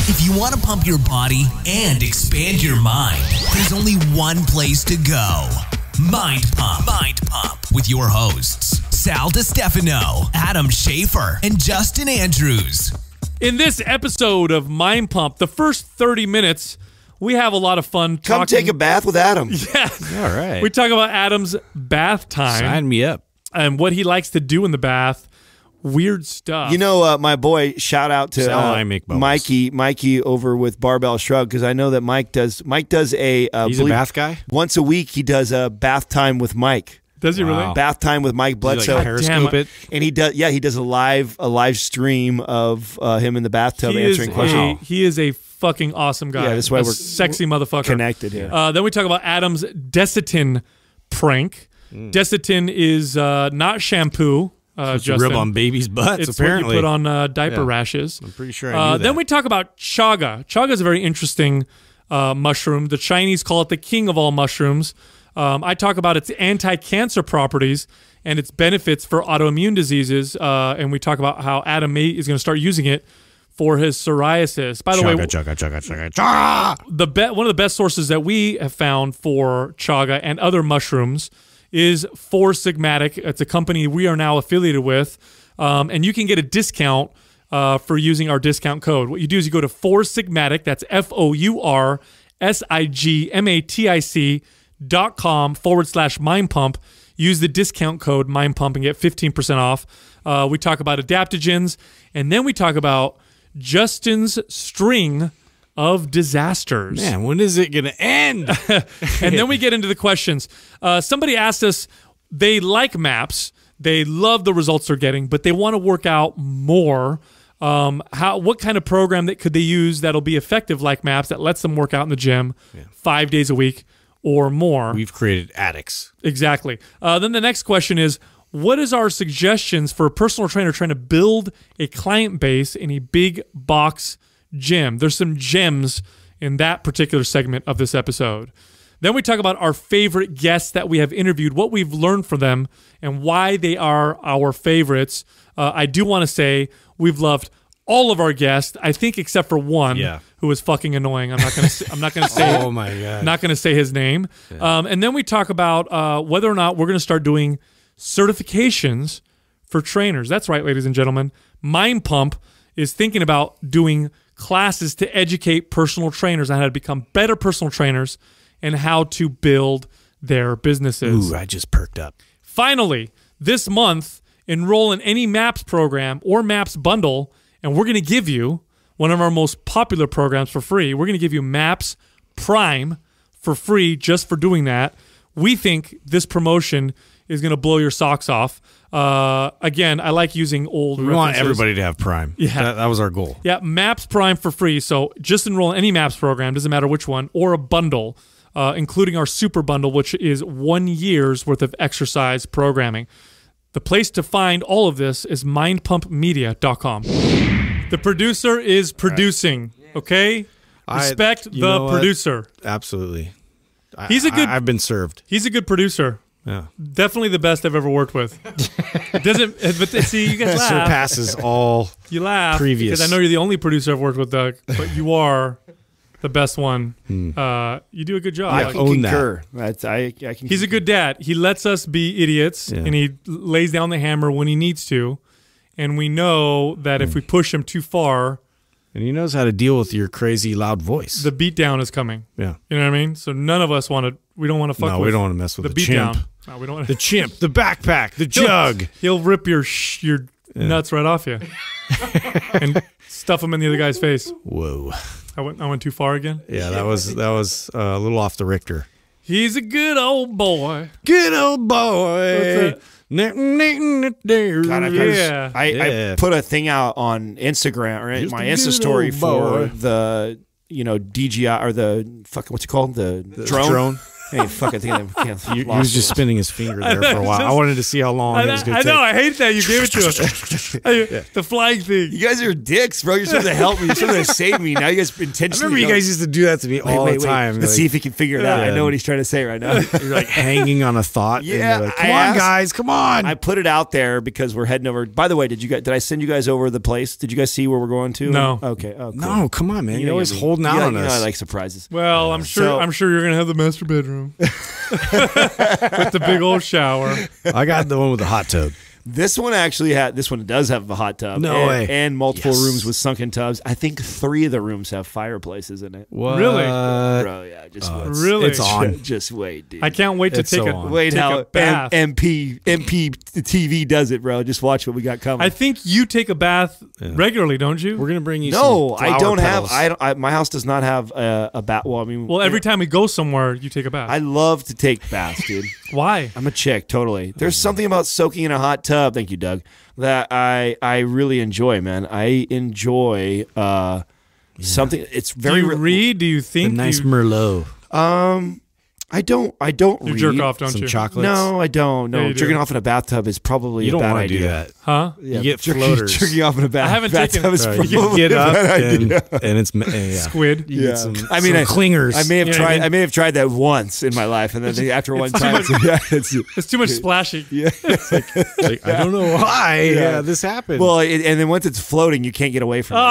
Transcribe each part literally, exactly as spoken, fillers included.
If you want to pump your body and expand your mind, there's only one place to go. Mind Pump. Mind Pump with your hosts, Sal DiStefano, Adam Schaefer, and Justin Andrews. In this episode of Mind Pump, the first thirty minutes, we have a lot of fun talking. Come take a bath with Adam. Yeah. All right. We talk about Adam's bath time. Sign me up. And what he likes to do in the bath. Weird stuff. You know, uh, my boy, shout out to Sal and uh, I make bubbles. Mikey, Mikey over with Barbell Shrug, because I know that Mike does. Mike does a. Uh, He's a bath guy? Once a week, he does a bath time with Mike. Does he Wow. really? Bath time with Mike Bledsoe. Like periscope Damn. it? And he does, yeah, he does a live a live stream of uh, him in the bathtub He answering is questions. A, he is a fucking awesome guy. Yeah, that's why a we're sexy motherfucker. Connected here. Uh, then we talk about Adam's Desitin prank. Mm. Desitin is uh, not shampoo. Uh, Just a rub on babies' butts, it's apparently. what you put on uh, diaper Yeah. rashes. I'm pretty sure I knew uh, that. Then we talk about chaga. Chaga is a very interesting uh, mushroom. The Chinese call it the king of all mushrooms. Um, I talk about its anti-cancer properties and its benefits for autoimmune diseases. Uh, and we talk about how Adam May is going to start using it for his psoriasis. By the chaga, way, chaga, chaga, chaga, chaga. the be- one of the best sources that we have found for chaga and other mushrooms is Four Sigmatic. It's a company we are now affiliated with, um, and you can get a discount uh, for using our discount code. What you do is you go to Four Sigmatic, that's F O U R S I G M A T I C dot com forward slash Mind Pump. Use the discount code Mind Pump and get fifteen percent off. Uh, we talk about adaptogens, and then we talk about Justin's string of disasters. Man, when is it going to end? And then we get into the questions. Uh, somebody asked us, they like MAPS. They love the results they're getting, but they want to work out more. Um, how? What kind of program that could they use that'll be effective like MAPS that lets them work out in the gym yeah. five days a week or more? We've created addicts. Exactly. Uh, then the next question is, what is our suggestions for a personal trainer trying to build a client base in a big box gym? There's some gems in that particular segment of this episode. Then we talk about our favorite guests that we have interviewed, what we've learned from them, and why they are our favorites. Uh, I do want to say we've loved all of our guests, I think, except for one yeah. who was fucking annoying. I'm not going to. I'm not going to say. Oh my god. Not going to say his name. Yeah. Um, and then we talk about uh, whether or not we're going to start doing certifications for trainers. That's right, ladies and gentlemen. Mind Pump is thinking about doing classes to educate personal trainers on how to become better personal trainers and how to build their businesses. Ooh, I just perked up. Finally, this month, enroll in any MAPS program or MAPS bundle, and we're going to give you one of our most popular programs for free. We're going to give you MAPS Prime for free just for doing that. We think this promotion is going to blow your socks off. Uh, again, I like using old We references. want everybody to have Prime. Yeah. That, that was our goal. Yeah, MAPS Prime for free. So just enroll in any MAPS program, doesn't matter which one, or a bundle, uh, including our super bundle, which is one year's worth of exercise programming. The place to find all of this is mind pump media dot com. The producer is producing, okay? Respect I, you the know producer. What? Absolutely. He's a good. I, I've been served. He's a good producer. Yeah. Definitely the best I've ever worked with. It doesn't, but see, you guys laugh. Surpasses all You laugh previous. because I know you're the only producer I've worked with, Doug, but you are the best one. Hmm. Uh, you do a good job. I Like, can own concur. That's, I, I can he's a good dad. He lets us be idiots, Yeah. and he lays down the hammer when he needs to. And we know that if we push him too far, And he knows how to deal with your crazy loud voice. the beatdown is coming. yeah. You know what I mean? So none of us want to. We don't want to fuck No, with we don't want to mess with the the, chimp. beatdown. No, we don't want The chimp, the backpack, the jug. He'll rip your sh- your Yeah. nuts right off you and stuff them in the other guy's face. Whoa. I went. I went too far again. Yeah, that was that was uh, a little off the Richter. He's a good old boy. Good old boy. What's God, I, Yeah. I, Yeah. I put a thing out on Instagram, right? Just My a Insta good story old for boy. the, you know, D J I or the fuck, what's it called? The, The drone. drone. Hey, fuck! I think I can't. He, he was just spinning his finger there for a while. I wanted to see how long I, it was going I to take. know. I hate that you gave it to us. yeah. The flying thing. You guys are dicks, bro. You're supposed to help me. You're supposed to save me. Now you guys I intentionally. remember you don't- guys used to do that to me Wait, all wait, the wait. time. Let's like, see if he can figure it out. I Yeah. know what he's trying to say right now. You're like hanging on a thought. and Yeah, you're like, I come on, asked- guys, come on. I put it out there because we're heading over. By the way, did you guys? Did I send you guys over the place? Did you guys see where we're going to? No. Okay. Oh, cool. no, come on, man. You You're know always me. holding out You know- on you know us. I like surprises. Well, I'm sure. So- I'm sure you're gonna have the master bedroom with the big old shower. I got the one with the hot tub. This one actually had. This one does have a hot tub. No and, way. And multiple Yes. rooms with sunken tubs. I think three of the rooms have fireplaces in it. What? Really? Bro, yeah, just Oh, wait. it's, Really? It's on. Just wait, dude. I can't wait to It's take so a on. Wait take how a bath. M- MP MP T V does it, bro. Just watch what we got coming. I think you take a bath Yeah. regularly, don't you? We're gonna bring you. no, some I flower don't petals. have. I, don't, I my house does not have a, a bath. Well, I mean, well, every time we go somewhere, you take a bath. I love to take baths, dude. Why? I'm a chick, totally. There's something about soaking in a hot tub. Thank you, Doug. That I I really enjoy, man. I enjoy uh, something. It's very do you re- read? Do you the think? nice you, Merlot. Um, I don't. I don't. you read. jerk off, don't Some you? chocolates. No, I don't. No, Yeah, you do. jerking off in a bathtub is probably you a don't bad want to idea. do that. Huh? Yeah, You get jerking, floaters. jerking off in a bath. I haven't bathtub taken- is Right, probably you get a up bad and, idea. and it's uh, yeah. Squid. You Yeah. get some, I mean, some I- clingers. I may have You know what I tried. mean? I may have tried that once in my life, and then after one time, it's, yeah, it's, It's too much splashing. yeah. Like, I don't know why Yeah. yeah. this happened. Well, it, and then once it's floating, you can't get away from it.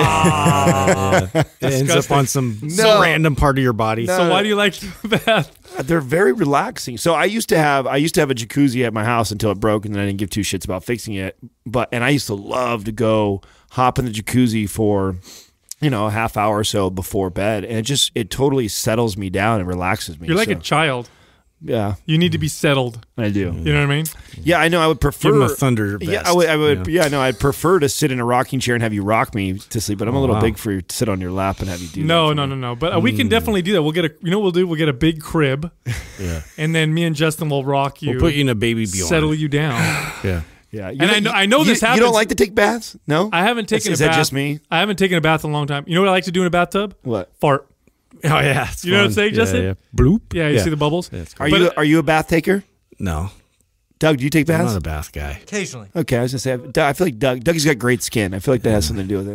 Ah. Yeah. It ends up Disgusting. on some, No. some random part of your body. No. So why do you like the bath? They're very relaxing. So I used to have I used to have a jacuzzi at my house until it broke, and then I didn't give two shits about fixing it. But and I used to love to go hop in the jacuzzi for, you know, a half hour or so before bed, and it just it totally settles me down and relaxes me. You're like So, a child. yeah, You need to be settled. I do. You know what I mean? Yeah, I know. I would prefer Give him a thunder vest. Yeah, I would. I would you know? Yeah, no, I'd prefer to sit in a rocking chair and have you rock me to sleep. But I'm a little wow. big for you to sit on your lap and have you do. No, that no, for no, me. no. But uh, we can definitely do that. We'll get a. You know what we'll do? We'll get a big crib, Yeah. and then me and Justin will rock you. We'll put you in a baby Bjorn. settle you down. Yeah. Yeah, you And I know- I know you, this You happens. don't like to take baths? No, I haven't Is- taken Is a that bath. just me? I haven't taken a bath in a long time. You know what I like to do in a bathtub? What? Fart. Oh yeah. It's You know what I'm fun. saying, yeah, Justin? Yeah. Bloop. Yeah, you see the bubbles? Yeah, it's Are cool. you But- are you a bath taker? No. Doug, do you take I'm baths? not a bath guy. Occasionally. Okay, I was gonna say. Doug, I feel like Doug. Doug's got great skin. I feel like that has something to do with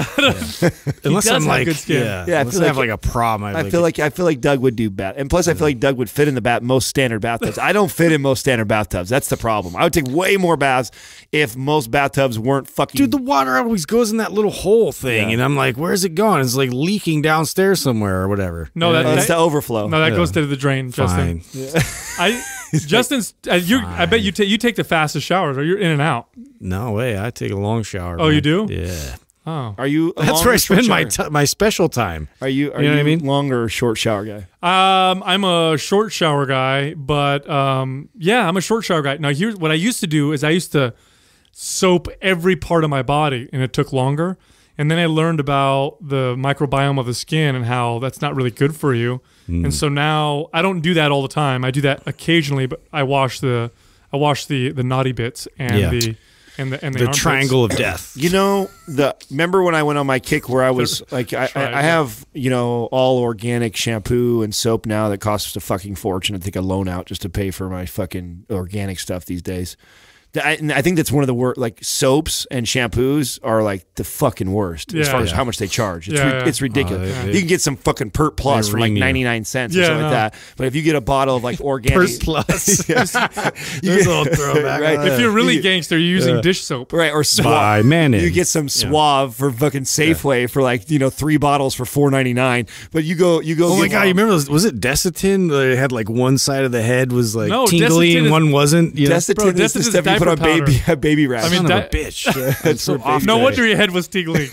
it. Unless does I'm have like, good skin. yeah, Yeah, I unless feel I have like- like a problem. I feel like I feel like Doug would do bath, and plus I feel like Doug would fit in the bath most standard bathtubs. I don't fit in most standard bathtubs. That's the problem. I would take way more baths if most bathtubs weren't fucking. dude, the water always goes in that little hole thing, Yeah. and I'm like, where's it going? It's like leaking downstairs somewhere or whatever. No, that, Uh, it's that the overflow. no, that Yeah. goes to the drain, Justin. Fine. I Justin's. Uh, you. I bet you. Ta- you take the fastest showers, or you're in and out. No way. I take a long shower. Oh, you man. do? Yeah. Oh. Are you? A That's long where I or short spend my shower? t- my special time. Are you? Are You you, know what I mean? long or short shower guy? Um, I'm a short shower guy, but um, yeah, I'm a short shower guy. Now, here's what I used to do: is I used to soap every part of my body, and it took longer. And then I learned about the microbiome of the skin and how that's not really good for you. Mm. And so now I don't do that all the time. I do that occasionally, but I wash the I wash the the naughty bits and Yeah. the and the and the, The armpits. triangle of death. You know, the remember when I went on my kick where I was like, I, I, I have you know all organic shampoo and soap now that costs a fucking fortune. I take a loan out just to pay for my fucking organic stuff these days. I, and I think that's one of the worst. Like soaps and shampoos are like the fucking worst as Yeah. far as Yeah. how much they charge. It's, Yeah, ri- yeah. it's ridiculous. Uh, they- you can get some fucking Pert Plus They for like ream you. ninety-nine cents or Yeah, something no. like that. But if you get a bottle of like organic, Pert Plus. you There's a little throwback. Right. on If that. you're really You- gangster, you're using Yeah. dish soap. right, or Suave. By Manon. You get some Suave for fucking Safeway for like you know three bottles for four ninety-nine. But you go, you go. Oh my get- god! You remember those? Was it Desitin? That had like one side of the head was like No, tingly Desitin and is- one wasn't. You know? Desitin Bro, is the Desitin is stuff you put on diaper baby baby rash. I mean, Son that- of a bitch. It's so off No today. wonder your head was tingling.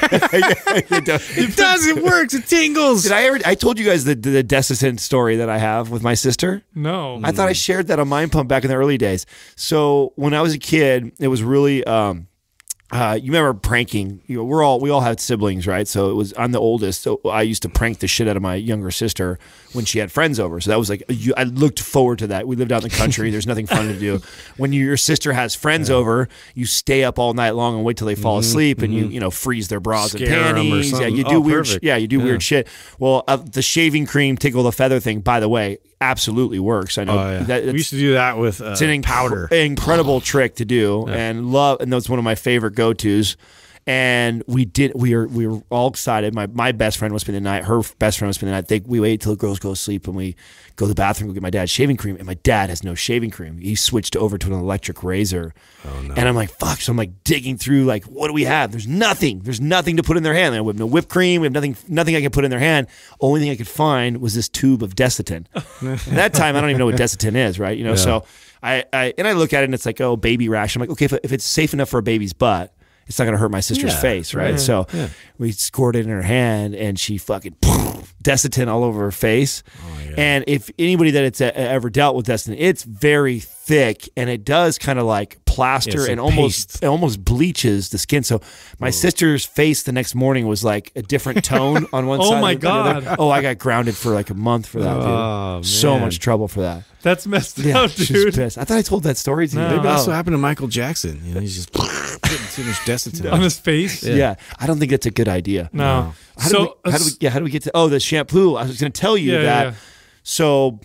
It does. It works. It tingles. Did I ever? I told you guys the the Desitin story that I have with my sister. No. I thought I shared that on Mind Pump back in the early days. So when I was a kid, it was really. Um, uh, you remember pranking? You know, we're all we all had siblings, right? So it was I'm the oldest, so I used to prank the shit out of my younger sister when she had friends over. So that was like you, I looked forward to that. We lived out in the country. There's nothing fun to do. When you, your sister has friends over, you stay up all night long and wait till they fall asleep, and you you know freeze their bras Scare 'em and or panties. Yeah, something. you do Oh, weird. perfect. Yeah, you do Yeah. weird shit. Well, uh, the shaving cream tickle the feather thing. By the way, absolutely works. I know Oh, yeah. that we it's, used to do that with uh, it's an inc- powder. incredible trick to do, Yeah. and love. And that's one of my favorite go tos. And we did. We were we were all excited. My my best friend was spending the night. Her best friend was spending the night. They, we wait till the girls go to sleep, and we go to the bathroom, go get my dad's shaving cream. And my dad has no shaving cream. He switched over to an electric razor. Oh, no. And I'm like, fuck. So I'm like digging through. Like, what do we have? There's nothing. There's nothing to put in their hand. We have no whipped cream. We have nothing. Nothing I can put in their hand. Only thing I could find was this tube of Desitin. At that time, I don't even know what Desitin is, right? You know. Yeah. So I, I and I look at it, and it's like, oh, baby rash. I'm like, okay, if, if it's safe enough for a baby's butt, it's not going to hurt my sister's Yeah, face, right? right. So Yeah. we scored it in her hand, and she fucking Desitin all over her face. Oh, yeah. And if anybody that it's uh, ever dealt with Desitin, it's very thick, and it does kind of like plaster It's and like almost paste. it almost bleaches the skin. So my sister's face the next morning was like a different tone on one Oh side. my than the other. God. Oh, I got grounded for like a month for that, dude. Oh, So man. much trouble for that. That's messed Yeah, up, she's dude. pissed. I thought I told that story to you. No. Maybe that's Oh. what happened to Michael Jackson. You know, he's just putting too much Desitin On his face. Yeah. Yeah, I don't think that's a good idea. No. How so do we, how do we, yeah, how do we get to? Oh, the shampoo. I was going to tell you Yeah, that. yeah. So,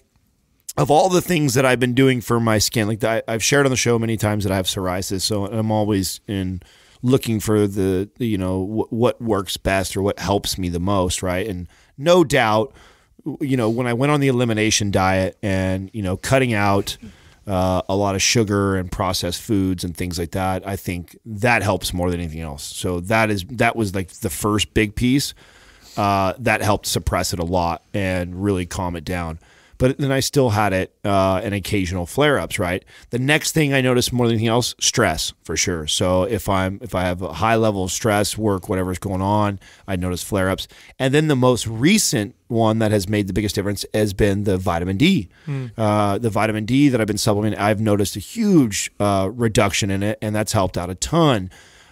of all the things that I've been doing for my skin, like I, I've shared on the show many times that I have psoriasis. So I'm always in looking for the, the you know w- what works best or what helps me the most, right? And no doubt, you know, when I went on the elimination diet and you know cutting out uh, a lot of sugar and processed foods and things like that, I think that helps more than anything else. So that is that was like the first big piece uh, that helped suppress it a lot and really calm it down. But then I still had it uh, and occasional flare-ups, right? The next thing I noticed more than anything else, stress for sure. So if I'm if I have a high level of stress, work, whatever's going on, I notice flare-ups. And then the most recent one that has made the biggest difference has been the vitamin D. Mm. Uh, the vitamin D that I've been supplementing, I've noticed a huge uh, reduction in it, and that's helped out a ton.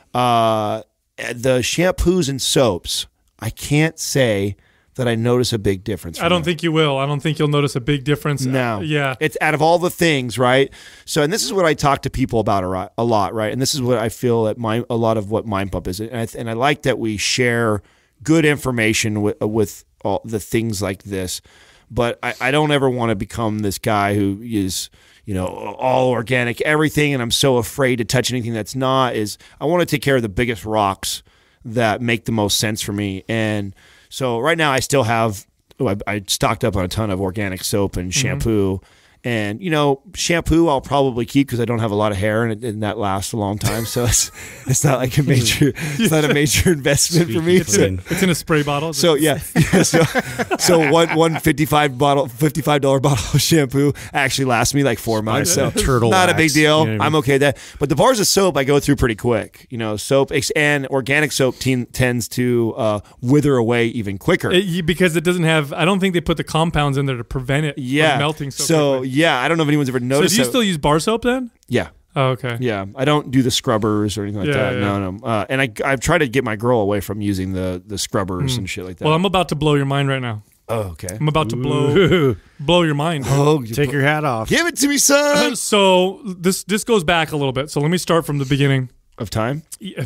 Uh, the shampoos and soaps, I can't say that I notice a big difference. I don't from think you will. I don't think you'll notice a big difference. no. Uh, yeah. It's out of all the things, right? So, and this is what I talk to people about a ri- a lot, right? And this is what I feel that my, a lot of what Mind Pump is. And I, and I like that we share good information with, with all the things like this. But I, I don't ever want to become this guy who is, you know, all organic, everything. And I'm so afraid to touch anything that's not. Is I want to take care of the biggest rocks that make the most sense for me. And so right now I still have, oh, I, I stocked up on a ton of organic soap and shampoo. Mm-hmm. And, you know, shampoo I'll probably keep because I don't have a lot of hair and, it, and that lasts a long time. So it's it's not like a major it's not a major investment for me. It's So, in, it's in a spray bottle. so yeah, yeah so, so one one fifty five bottle fifty five dollar bottle of shampoo actually lasts me like four months. So turtle not a wax, big deal. you know what I I'm mean? okay with that. But the bars of soap I go through pretty quick. You know, soap ex- and organic soap ten, tends to uh, wither away even quicker. It- you- because it doesn't have, I don't think they put the compounds in there to prevent it yeah, from melting so, so quickly. yeah, I don't know if anyone's ever So noticed. do you that- still use bar soap then? yeah. Oh, okay. Yeah, I don't do the scrubbers or anything like Yeah, that. yeah. No, no. Uh, and I, I've tried to get my girl away from using the the scrubbers and shit like that. Well, I'm about to blow your mind right now. oh, okay. I'm about to blow Ooh. blow your mind. Oh, Take your hat off. give it to me, son. So this this goes back a little bit. So let me start from the beginning. Of time. Yeah.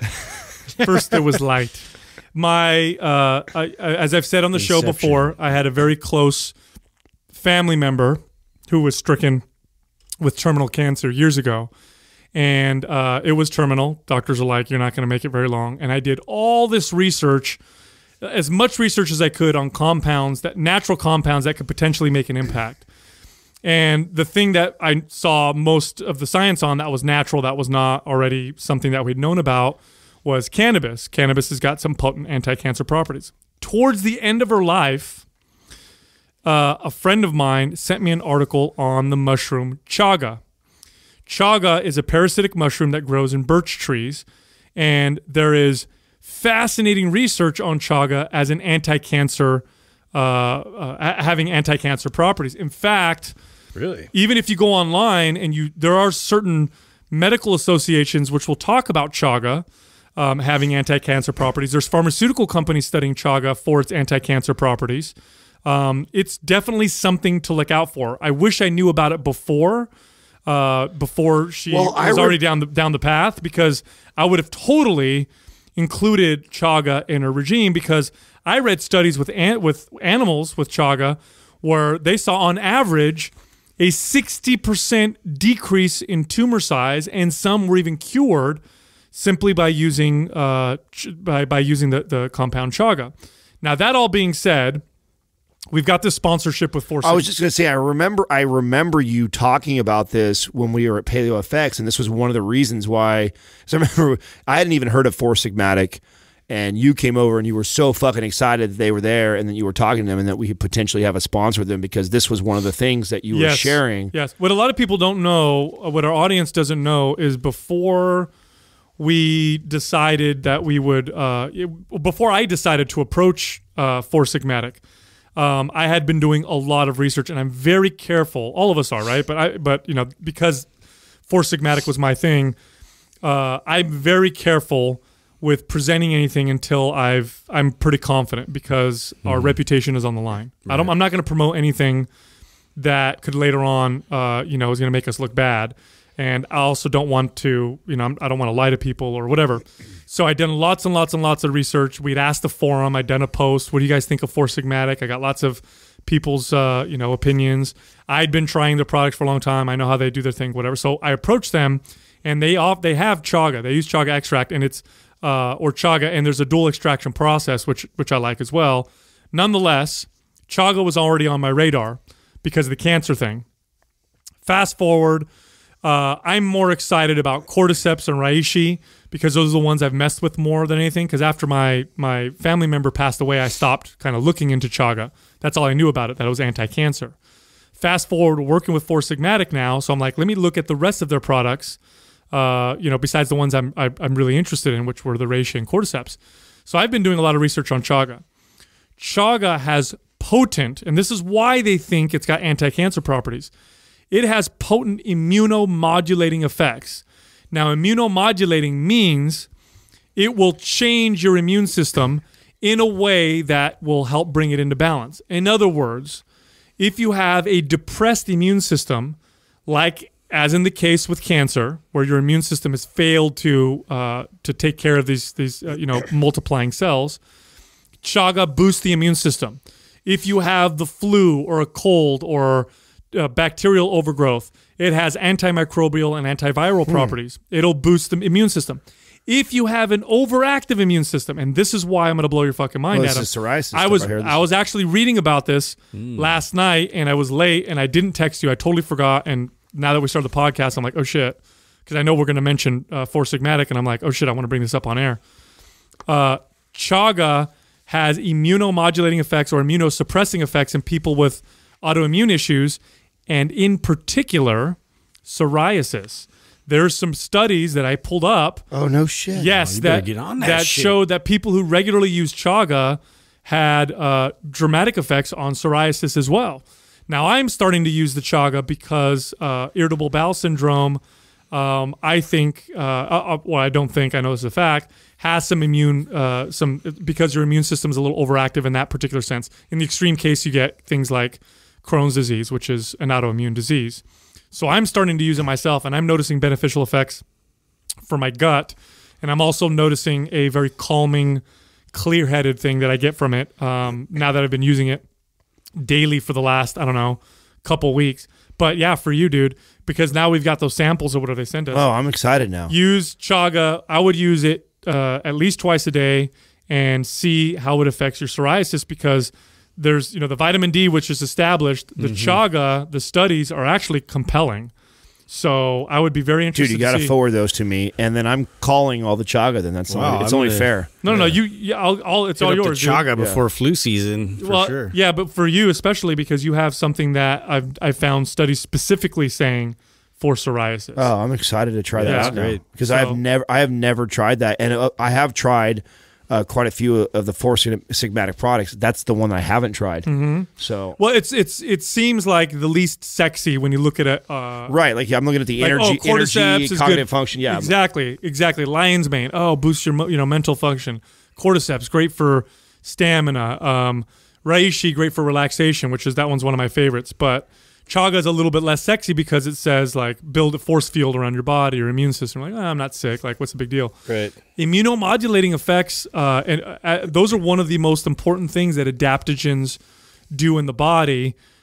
First, there was light. My, uh, I, I, as I've said on the show Inception. before, I had a very close family member who was stricken with terminal cancer years ago. And uh, it was terminal. Doctors are like, you're not going to make it very long. And I did all this research, as much research as I could on compounds, that natural compounds that could potentially make an impact. And the thing that I saw most of the science on that was natural, that was not already something that we'd known about, was cannabis. Cannabis has got some potent anti-cancer properties. Towards the end of her life, uh, a friend of mine sent me an article on the mushroom chaga. Chaga is a parasitic mushroom that grows in birch trees, and there is fascinating research on chaga as an anti-cancer, uh, uh, having anti-cancer properties. In fact, Really? even if you go online and you, there are certain medical associations which will talk about chaga um, having anti-cancer properties. There's pharmaceutical companies studying chaga for its anti-cancer properties. Um, it's definitely something to look out for. I wish I knew about it before, uh, before she Well, I was re- already down the down the path, because I would have totally included chaga in her regime. Because I read studies with an, with animals with chaga where they saw on average a sixty percent decrease in tumor size, and some were even cured simply by using uh, ch- by, by using the, the compound chaga. Now, that all being said, we've got this sponsorship with Four Sigmatic. I was just going to say, I remember I remember you talking about this when we were at PaleoFX, and this was one of the reasons why. So I remember I hadn't even heard of Four Sigmatic, and you came over and you were so fucking excited that they were there, and then you were talking to them and that we could potentially have a sponsor with them because this was one of the things that you yes. were sharing. Yes. What a lot of people don't know, what our audience doesn't know, is before we decided that we would, uh, it, before I decided to approach uh, Four Sigmatic, um, I had been doing a lot of research, and I'm very careful. All of us are, right? But I, but you know, because Four Sigmatic was my thing, uh, I'm very careful with presenting anything until I've I'm pretty confident because mm-hmm. our reputation is on the line. Right. I don't. I'm not going to promote anything that could later on, uh, you know, is going to make us look bad. And I also don't want to, you know, I don't want to lie to people or whatever. So I did lots and lots and lots of research. We'd asked the forum. I'd done a post. What do you guys think of Four Sigmatic? I got lots of people's, uh, you know, opinions. I'd been trying the products for a long time. I know how they do their thing, whatever. So I approached them, and they off they have chaga. They use chaga extract, and it's uh, or chaga, and there's a dual extraction process, which which I like as well. Nonetheless, chaga was already on my radar because of the cancer thing. Fast forward. Uh, I'm more excited about cordyceps and reishi because those are the ones I've messed with more than anything. Because after my my family member passed away, I stopped kind of looking into chaga. That's all I knew about it, that it was anti-cancer. Fast forward, working with Four Sigmatic now, so I'm like, let me look at the rest of their products. Uh, you know, besides the ones I'm I, I'm really interested in, which were the reishi and cordyceps. So I've been doing a lot of research on chaga. Chaga has potent, and this is why they think it's got anti-cancer properties. It has potent immunomodulating effects. Now, immunomodulating means it will change your immune system in a way that will help bring it into balance. In other words, if you have a depressed immune system, like as in the case with cancer, where your immune system has failed to uh, to take care of these these uh, you know multiplying cells, chaga boosts the immune system. If you have the flu or a cold or Uh, bacterial overgrowth, it has antimicrobial and antiviral hmm. properties. It'll boost the immune system. If you have an overactive immune system, and this is why I'm going to blow your fucking mind, well, Adam. This is psoriasis. I was I, I was actually reading about this mm. last night, and I was late, and I didn't text you. I totally forgot. And now that we started the podcast, I'm like, oh shit, because I know we're going to mention uh, Four Sigmatic, and I'm like, oh shit, I want to bring this up on air. Uh, chaga has immunomodulating effects or immunosuppressing effects in people with autoimmune issues. And in particular, psoriasis. There's some studies that I pulled up. Oh, no shit. Yes, oh, that, get on that, that shit. showed that people who regularly use chaga had uh, dramatic effects on psoriasis as well. Now, I'm starting to use the chaga because uh, irritable bowel syndrome, um, I think, uh, uh, well, I don't think, I know this is a fact, has some immune, uh, some because your immune system is a little overactive in that particular sense. In the extreme case, you get things like Crohn's disease, which is an autoimmune disease. So I'm starting to use it myself, and I'm noticing beneficial effects for my gut. And I'm also noticing a very calming, clear-headed thing that I get from it um, now that I've been using it daily for the last, I don't know, couple weeks. But yeah, for you, dude, because now we've got those samples or whatever they sent us. Oh, I'm excited now. Use chaga. I would use it uh, at least twice a day and see how it affects your psoriasis because there's, you know, the vitamin D, which is established. The mm-hmm. chaga, the studies are actually compelling. So I would be very interested. Dude, you got to forward those to me, and then I'm calling all the chaga. Then that's wow, only, it's I'm only gonna, fair. No, no, yeah. no. You, yeah, I'll, I'll, it's Get all up yours. to chaga dude. before yeah. flu season for well, sure. Yeah, but for you especially because you have something that I've I found studies specifically saying for psoriasis. Oh, I'm excited to try that Yeah, out now great. because So- I have never I have never tried that, and uh, I have tried uh, quite a few of the Four Sigmatic products. That's the one I haven't tried. Mm-hmm. So Well, it's it's it seems like the least sexy when you look at it. Uh, right, like yeah, I'm looking at the Like, energy, oh, cordyceps energy, is cognitive good. function. Yeah, exactly, exactly. Lion's mane. Oh, boosts your mo- you know mental function. Cordyceps, great for stamina. Um, reishi, great for relaxation, which is that one's one of my favorites. But chaga is a little bit less sexy because it says like build a force field around your body, your immune system. Like, oh, I'm not sick. Like, what's the big deal? Right. Immunomodulating effects, uh, and uh, those are one of the most important things that adaptogens do in the body.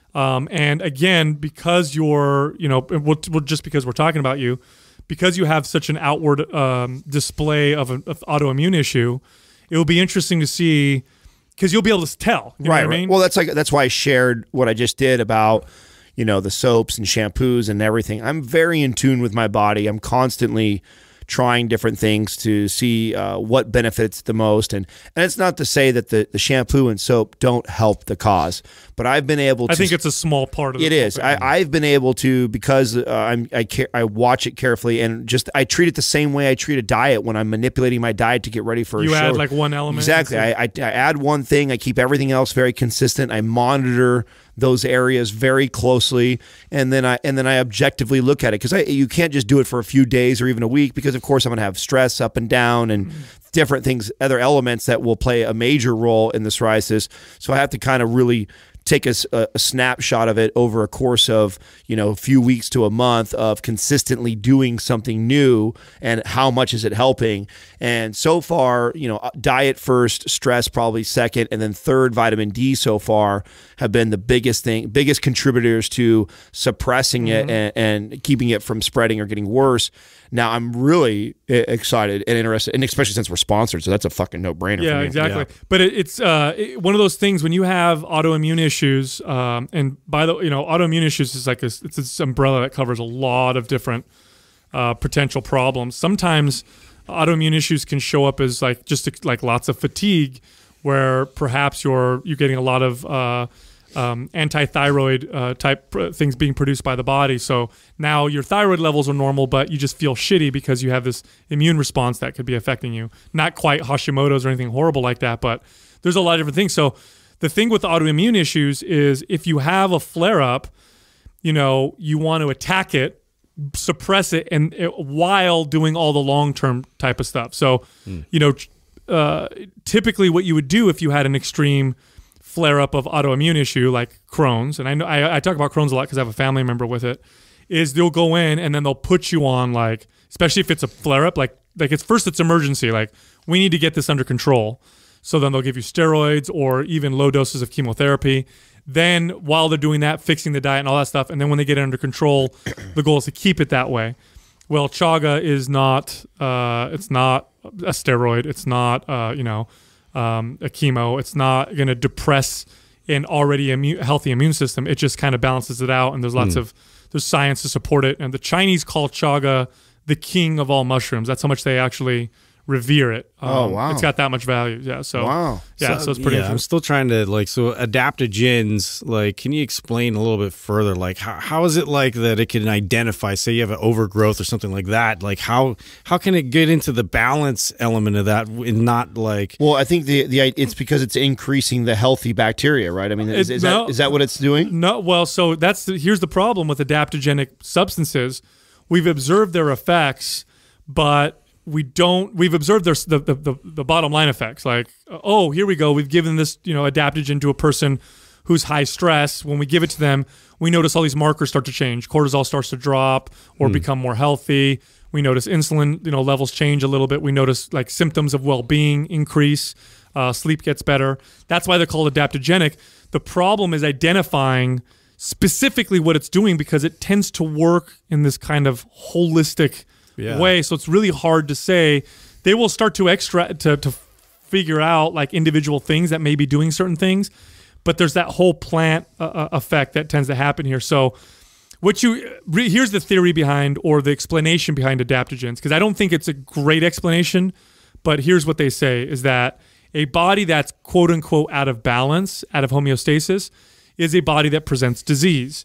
Um, and again, because you're, you know, we'll, we'll, just because we're talking about you, because you have such an outward um, display of an of autoimmune issue, it will be interesting to see, because you'll be able to tell. You know right, what I right. mean? Well, that's like that's why I shared what I just did about, you know, the soaps and shampoos and everything. I'm very in tune with my body. I'm constantly trying different things to see uh, what benefits the most. And and it's not to say that the, the shampoo and soap don't help the cause, but I've been able to... I think it's a small part of it. It is. I, I've been able to, because uh, I'm, I, care, I watch it carefully, and just I treat it the same way I treat a diet when I'm manipulating my diet to get ready for a you show. add like one element. Exactly. I, I, I add one thing. I keep everything else very consistent. I monitor those areas very closely, and then I and then I objectively look at it, because I you can't just do it for a few days or even a week, because of course I'm going to have stress up and down and different things, other elements that will play a major role in the psoriasis. So I have to kind of really take a, a snapshot of it over a course of, you know, a few weeks to a month of consistently doing something new, and how much is it helping. And so far, you know, diet first, stress probably second, and then third, vitamin D so far have been the biggest thing, biggest contributors to suppressing mm-hmm. it and, and keeping it from spreading or getting worse. Now I'm really excited and interested, and especially since we're sponsored, so that's a fucking no-brainer. Yeah, for me. exactly. Yeah. But it, it's uh, it, one of those things when you have autoimmune issues, um, and by the you know, autoimmune issues is like a, it's this umbrella that covers a lot of different uh, potential problems. Sometimes autoimmune issues can show up as like just like lots of fatigue, where perhaps you're you're getting a lot of uh, um, anti-thyroid uh, type pr- things being produced by the body. So now your thyroid levels are normal, but you just feel shitty because you have this immune response that could be affecting you. Not quite Hashimoto's or anything horrible like that, but there's a lot of different things. So the thing with autoimmune issues is if you have a flare-up, you know, you want to attack it, suppress it, and it, while doing all the long-term type of stuff. So, mm. you know, uh, typically what you would do if you had an extreme flare-up of autoimmune issue like Crohn's, and I know I, I talk about Crohn's a lot because I have a family member with it, is they'll go in and then they'll put you on, like, especially if it's a flare-up, like like it's first it's emergency, like we need to get this under control. So then they'll give you steroids or even low doses of chemotherapy. Then while they're doing that, fixing the diet and all that stuff, and then when they get it under control, the goal is to keep it that way. Well, chaga is not uh, it's not a steroid. It's not uh, you know um, a chemo. It's not going to depress an already immune, healthy immune system. It just kind of balances it out, and there's lots mm. of there's science to support it. And the Chinese call chaga the king of all mushrooms. That's how much they actually revere it. Um, oh wow, it's got that much value. Yeah. So wow. Yeah. So, so it's pretty. Yeah, I'm still trying to like so adaptogens. Like, can you explain a little bit further? Like, how how is it like that it can identify? Say you have an overgrowth or something like that. Like, how how can it get into the balance element of that and not like? Well, I think the the it's because it's increasing the healthy bacteria, right? I mean, is, it, is no, that is that what it's doing? No. Well, so that's the, here's the problem with adaptogenic substances. We've observed their effects, but we don't. We've observed their the, the the the bottom line effects. Like, oh, here we go. We've given this you know adaptogen to a person who's high stress. When we give it to them, we notice all these markers start to change. Cortisol starts to drop or mm. become more healthy. We notice insulin you know levels change a little bit. We notice like symptoms of well-being increase. Uh, sleep gets better. That's why they're called adaptogenic. The problem is identifying specifically what it's doing, because it tends to work in this kind of holistic yeah. way. So it's really hard to say. They will start to extract to, to figure out like individual things that may be doing certain things, but there's that whole plant uh, effect that tends to happen here. So what you re, here's the theory behind, or the explanation behind adaptogens, because I don't think it's a great explanation, but here's what they say is that a body that's quote unquote out of balance, out of homeostasis, is a body that presents disease.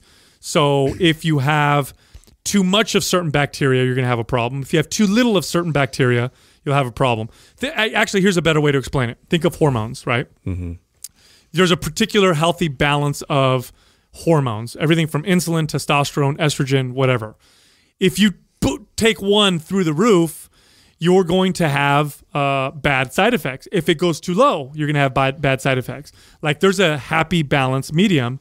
So if you have too much of certain bacteria, you're going to have a problem. If you have too little of certain bacteria, you'll have a problem. Th- actually, here's a better way to explain it. Think of hormones, right? Mm-hmm. There's a particular healthy balance of hormones, everything from insulin, testosterone, estrogen, whatever. If you put, take one through the roof, you're going to have uh, bad side effects. If it goes too low, you're going to have bad, bad side effects. Like there's a happy balance medium.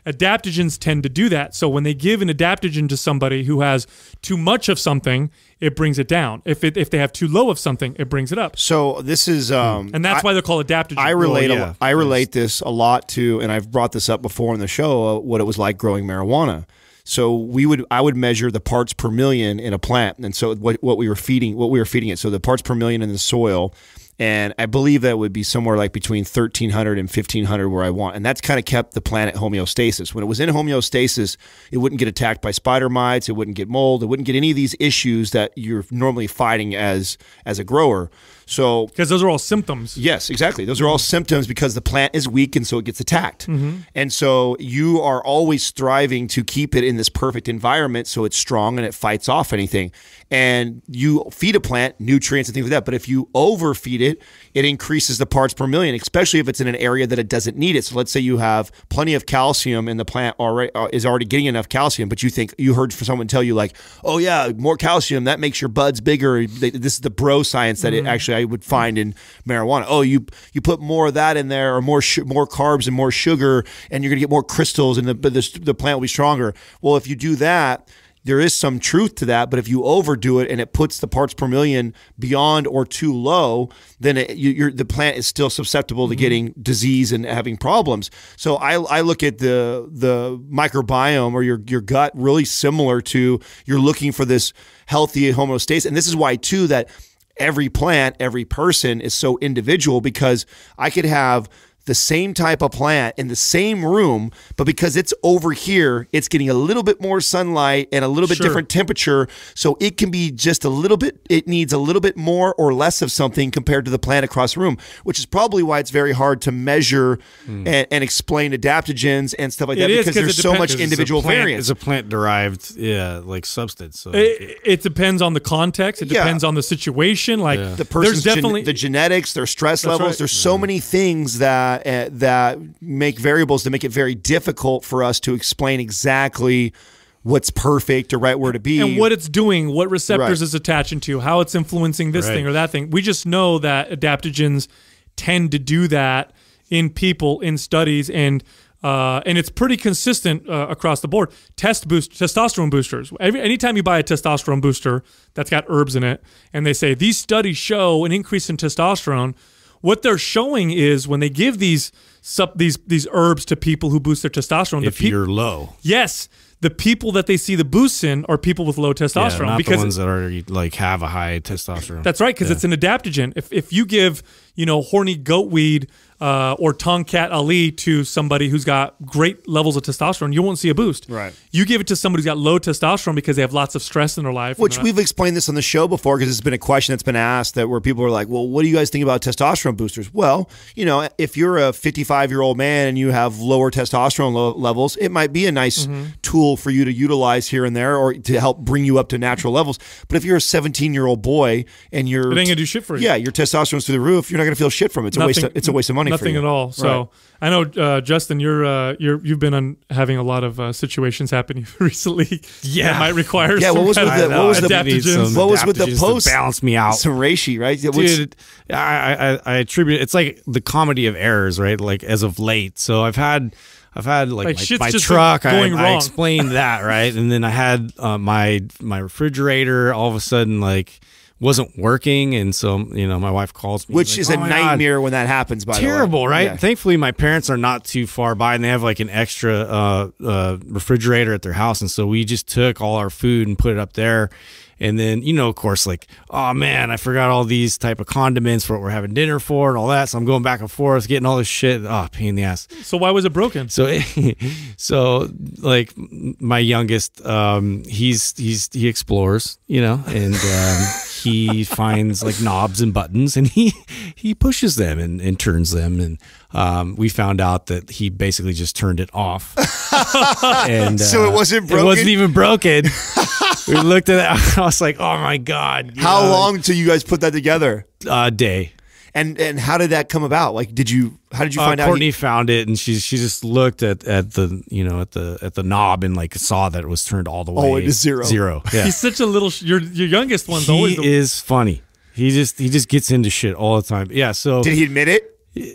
Adaptogens tend to do that. So when they give an adaptogen to somebody who has too much of something, it brings it down. If it if they have too low of something, it brings it up. So this is, um, and that's I, why they're called adaptogens. I relate. Well, a, yeah. I relate this a lot to, and I've brought this up before on the show. Uh, what it was like growing marijuana. So we would, I would measure the parts per million in a plant, and so what what we were feeding, what we were feeding it. So the parts per million in the soil. And I believe that would be somewhere like between thirteen hundred and fifteen hundred where I want. And that's kind of kept the plant at homeostasis. When it was in homeostasis, it wouldn't get attacked by spider mites. It wouldn't get mold. It wouldn't get any of these issues that you're normally fighting as as a grower. So because those are all symptoms. Yes, exactly. Those are all symptoms because the plant is weak and so it gets attacked. Mm-hmm. And so you are always striving to keep it in this perfect environment so it's strong and it fights off anything. And you feed a plant nutrients and things like that. But if you overfeed it, it increases the parts per million, especially if it's in an area that it doesn't need it. So let's say you have plenty of calcium and the plant already uh, is already getting enough calcium, but you think you heard someone tell you like, oh yeah, more calcium, that makes your buds bigger. This is the bro science that Mm-hmm. it actually I would find in marijuana. Oh, you you put more of that in there, or more sh- more carbs and more sugar, and you're gonna get more crystals, and the the, the plant will be stronger. Well, if you do that, there is some truth to that, but if you overdo it and it puts the parts per million beyond or too low, then it, you, you're, the plant is still susceptible to Mm-hmm. getting disease and having problems. So I, I look at the the microbiome or your your gut really similar to you're looking for this healthy homeostasis, and this is why too that every plant, every person is so individual, because I could have the same type of plant in the same room, but because it's over here, it's getting a little bit more sunlight and a little bit Sure. different temperature. So it can be just a little bit, it needs a little bit more or less of something compared to the plant across the room, which is probably why it's very hard to measure mm. and, and explain adaptogens and stuff like It that, is, because 'cause there's it so depends. much It's a individual plant, variance. It's a plant derived, yeah, like substance. So. It, it depends on the context. It Yeah. depends on the situation. Like Yeah. the person's there's definitely gen- the genetics, their stress That's levels. right. There's so many things that uh, that make variables that make it very difficult for us to explain exactly what's perfect or right where to be. and what it's doing, what receptors Right. it's attaching to, how it's influencing this Right. thing or that thing. We just know that adaptogens tend to do that in people in studies, and uh, and it's pretty consistent uh, across the board. Test boost, testosterone boosters. Every, anytime you buy a testosterone booster that's got herbs in it, and they say these studies show an increase in testosterone, what they're showing is when they give these sup, these these herbs to people who boost their testosterone, if the peop- you're low. yes, the people that they see the boosts in are people with low testosterone, Yeah, not because the ones that already like have a high testosterone. that's right, because Yeah. it's an adaptogen. If if you give, you know, horny goat weed uh, or Tomcat Ali to somebody who's got great levels of testosterone, you won't see a boost. Right. You give it to somebody who's got low testosterone because they have lots of stress in their life. Which and, uh, we've explained this on the show before, because it's been a question that's been asked that where people are like, well, what do you guys think about testosterone boosters? Well, you know, if you're a fifty-five-year-old man and you have lower testosterone lo- levels, it might be a nice Mm-hmm. tool for you to utilize here and there, or to help bring you up to natural levels. But if you're a seventeen-year-old boy and you're... it ain't gonna do shit for you. Yeah, your testosterone's through the roof, you're not going to feel shit from it. It's, a waste of, it's a waste of money Nothing for you. at all. So Right. I know, uh, Justin, you're uh, you're you've been on having a lot of uh, situations happening recently. Yeah. that might require. Yeah, some what was kind with of the- what was the- adaptogens? What was with the adaptogens to post- balance me out? Some reishi, right? What's- Dude, I, I I attribute it's like the comedy of errors, right? Like as of late, so I've had I've had like, Like, my, shit's my just, truck. like, going I, I wrong. explained that, right? And then I had uh, my my refrigerator all of a sudden like wasn't working, and so you know my wife calls me, Which like, is "Oh a my God." nightmare when that happens, by the way. Terrible, right? Yeah. Thankfully, my parents are not too far by, and they have like an extra uh, uh, refrigerator at their house, and so we just took all our food and put it up there. And then, you know, of course, like, oh man, I forgot all these type of condiments for what we're having dinner for and all that. So I'm going back and forth, getting all this shit. Oh, pain in the ass. So why was it broken? So, so like my youngest, um, he's he's he explores, you know, and um, he finds like knobs and buttons, and he he pushes them and, and turns them, and um, we found out that he basically just turned it off. And So it uh, wasn't It broken? wasn't even broken. We looked at it. I was like, oh my God. you How know, long until you guys put that together? Uh, day. And and how did that come about? Like, did you? How did you Uh, find out? Courtney he- found it, and she she just looked at, at the you know at the at the knob and like saw that it was turned all the way. Oh, it is zero. Zero. Yeah. He's such a little. Sh- your your youngest one's always. he The, is funny. He just he just gets into shit all the time. Yeah. So Did he admit it?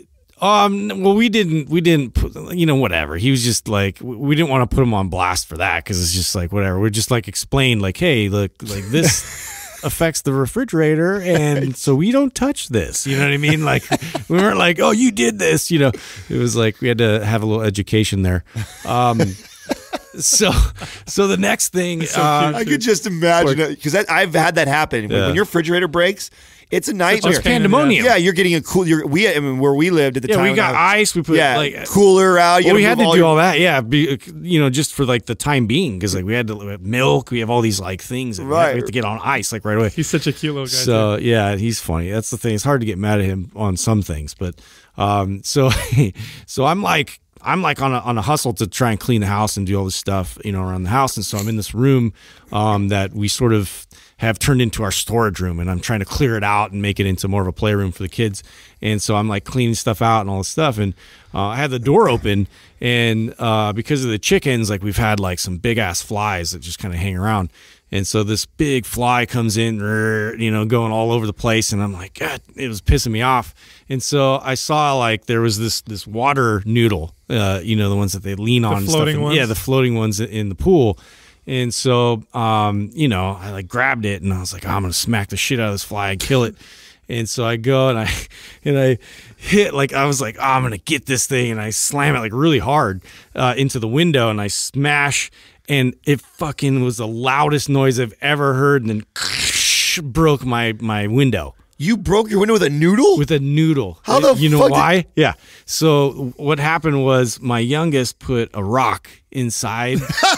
Um. Well, we didn't. We didn't. Put, you know, whatever. He was just like, we didn't want to put him on blast for that because it's just like whatever. We're just like explain like, hey, look, like this affects the refrigerator, and so we don't touch this. You know what I mean? Like we weren't like, oh, you did this. You know, it was like we had to have a little education there. Um. So, so the next thing, so uh, I could just imagine it because I've had that happen. When, Yeah. when your refrigerator breaks, it's a nightmare. It's pandemonium. Yeah, you're getting a cool. You're, we, I mean, where we lived at the yeah, time, we got uh, ice. We put yeah, like cooler out. You Well, we gotta had move to all do your- all that, yeah. Be, you know, just for like the time being, because like we had to we have milk. We have all these like things. That we, have, Right. we have to get on ice like right away. He's such a cute little guy. So yeah, he's funny. That's the thing. It's hard to get mad at him on some things, but um, so so I'm like. I'm like on a on a hustle to try and clean the house and do all this stuff, you know, around the house. And so I'm in this room um, that we sort of have turned into our storage room, and I'm trying to clear it out and make it into more of a playroom for the kids. And so I'm like cleaning stuff out and all this stuff. And uh, I had the door open, and uh, because of the chickens, like we've had like some big ass flies that just kind of hang around. And so this big fly comes in, you know, going all over the place, and I'm like, God, it was pissing me off. And so I saw like there was this this water noodle, uh, you know, the ones that they lean on, and stuff. floating And, ones? yeah, the floating ones in the pool. And so, um, you know, I like grabbed it, and I was like, oh, I'm gonna smack the shit out of this fly and kill it. And so I go and I and I hit like I was like, oh, I'm gonna get this thing, and I slam it like really hard uh, into the window, and I smash. And it fucking was the loudest noise I've ever heard, and then broke my my window You broke your window with a noodle? with a noodle. How the you know fuck did- why? Yeah. So what happened was my youngest put a rock inside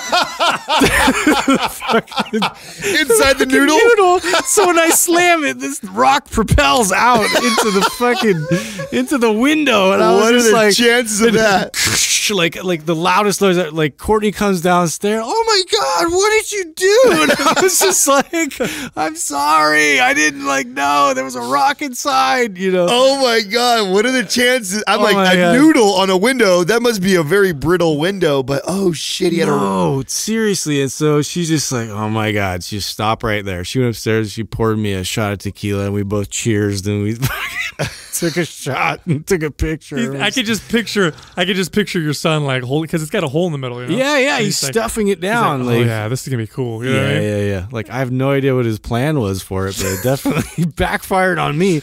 Inside the noodle? noodle. So when I slam it, this rock propels out into the fucking into the window, and I was What are just the like, chances of that? like like the loudest noise. Like Courtney comes downstairs. Oh my God, what did you do? And I was just like, I'm sorry, I didn't like know there was a rock inside. You know. Oh my God, what are the chances? I'm Oh like, my a God. noodle on a window, that must be a very brittle window, but oh shit, he had a. No, seriously. And so she's just like, oh my God. She just stopped right there. She went upstairs, she poured me a shot of tequila, and we both cheersed, and we took a shot and took a picture. He's- I could just picture, I could just picture your son like holding because it's got a hole in the middle. You know? Yeah, yeah. And He's, like- stuffing it he's like, down. oh like, yeah, this is gonna be cool. You know what I yeah, mean? yeah, yeah. Like I have no idea what his plan was for it, but it definitely backfired on me.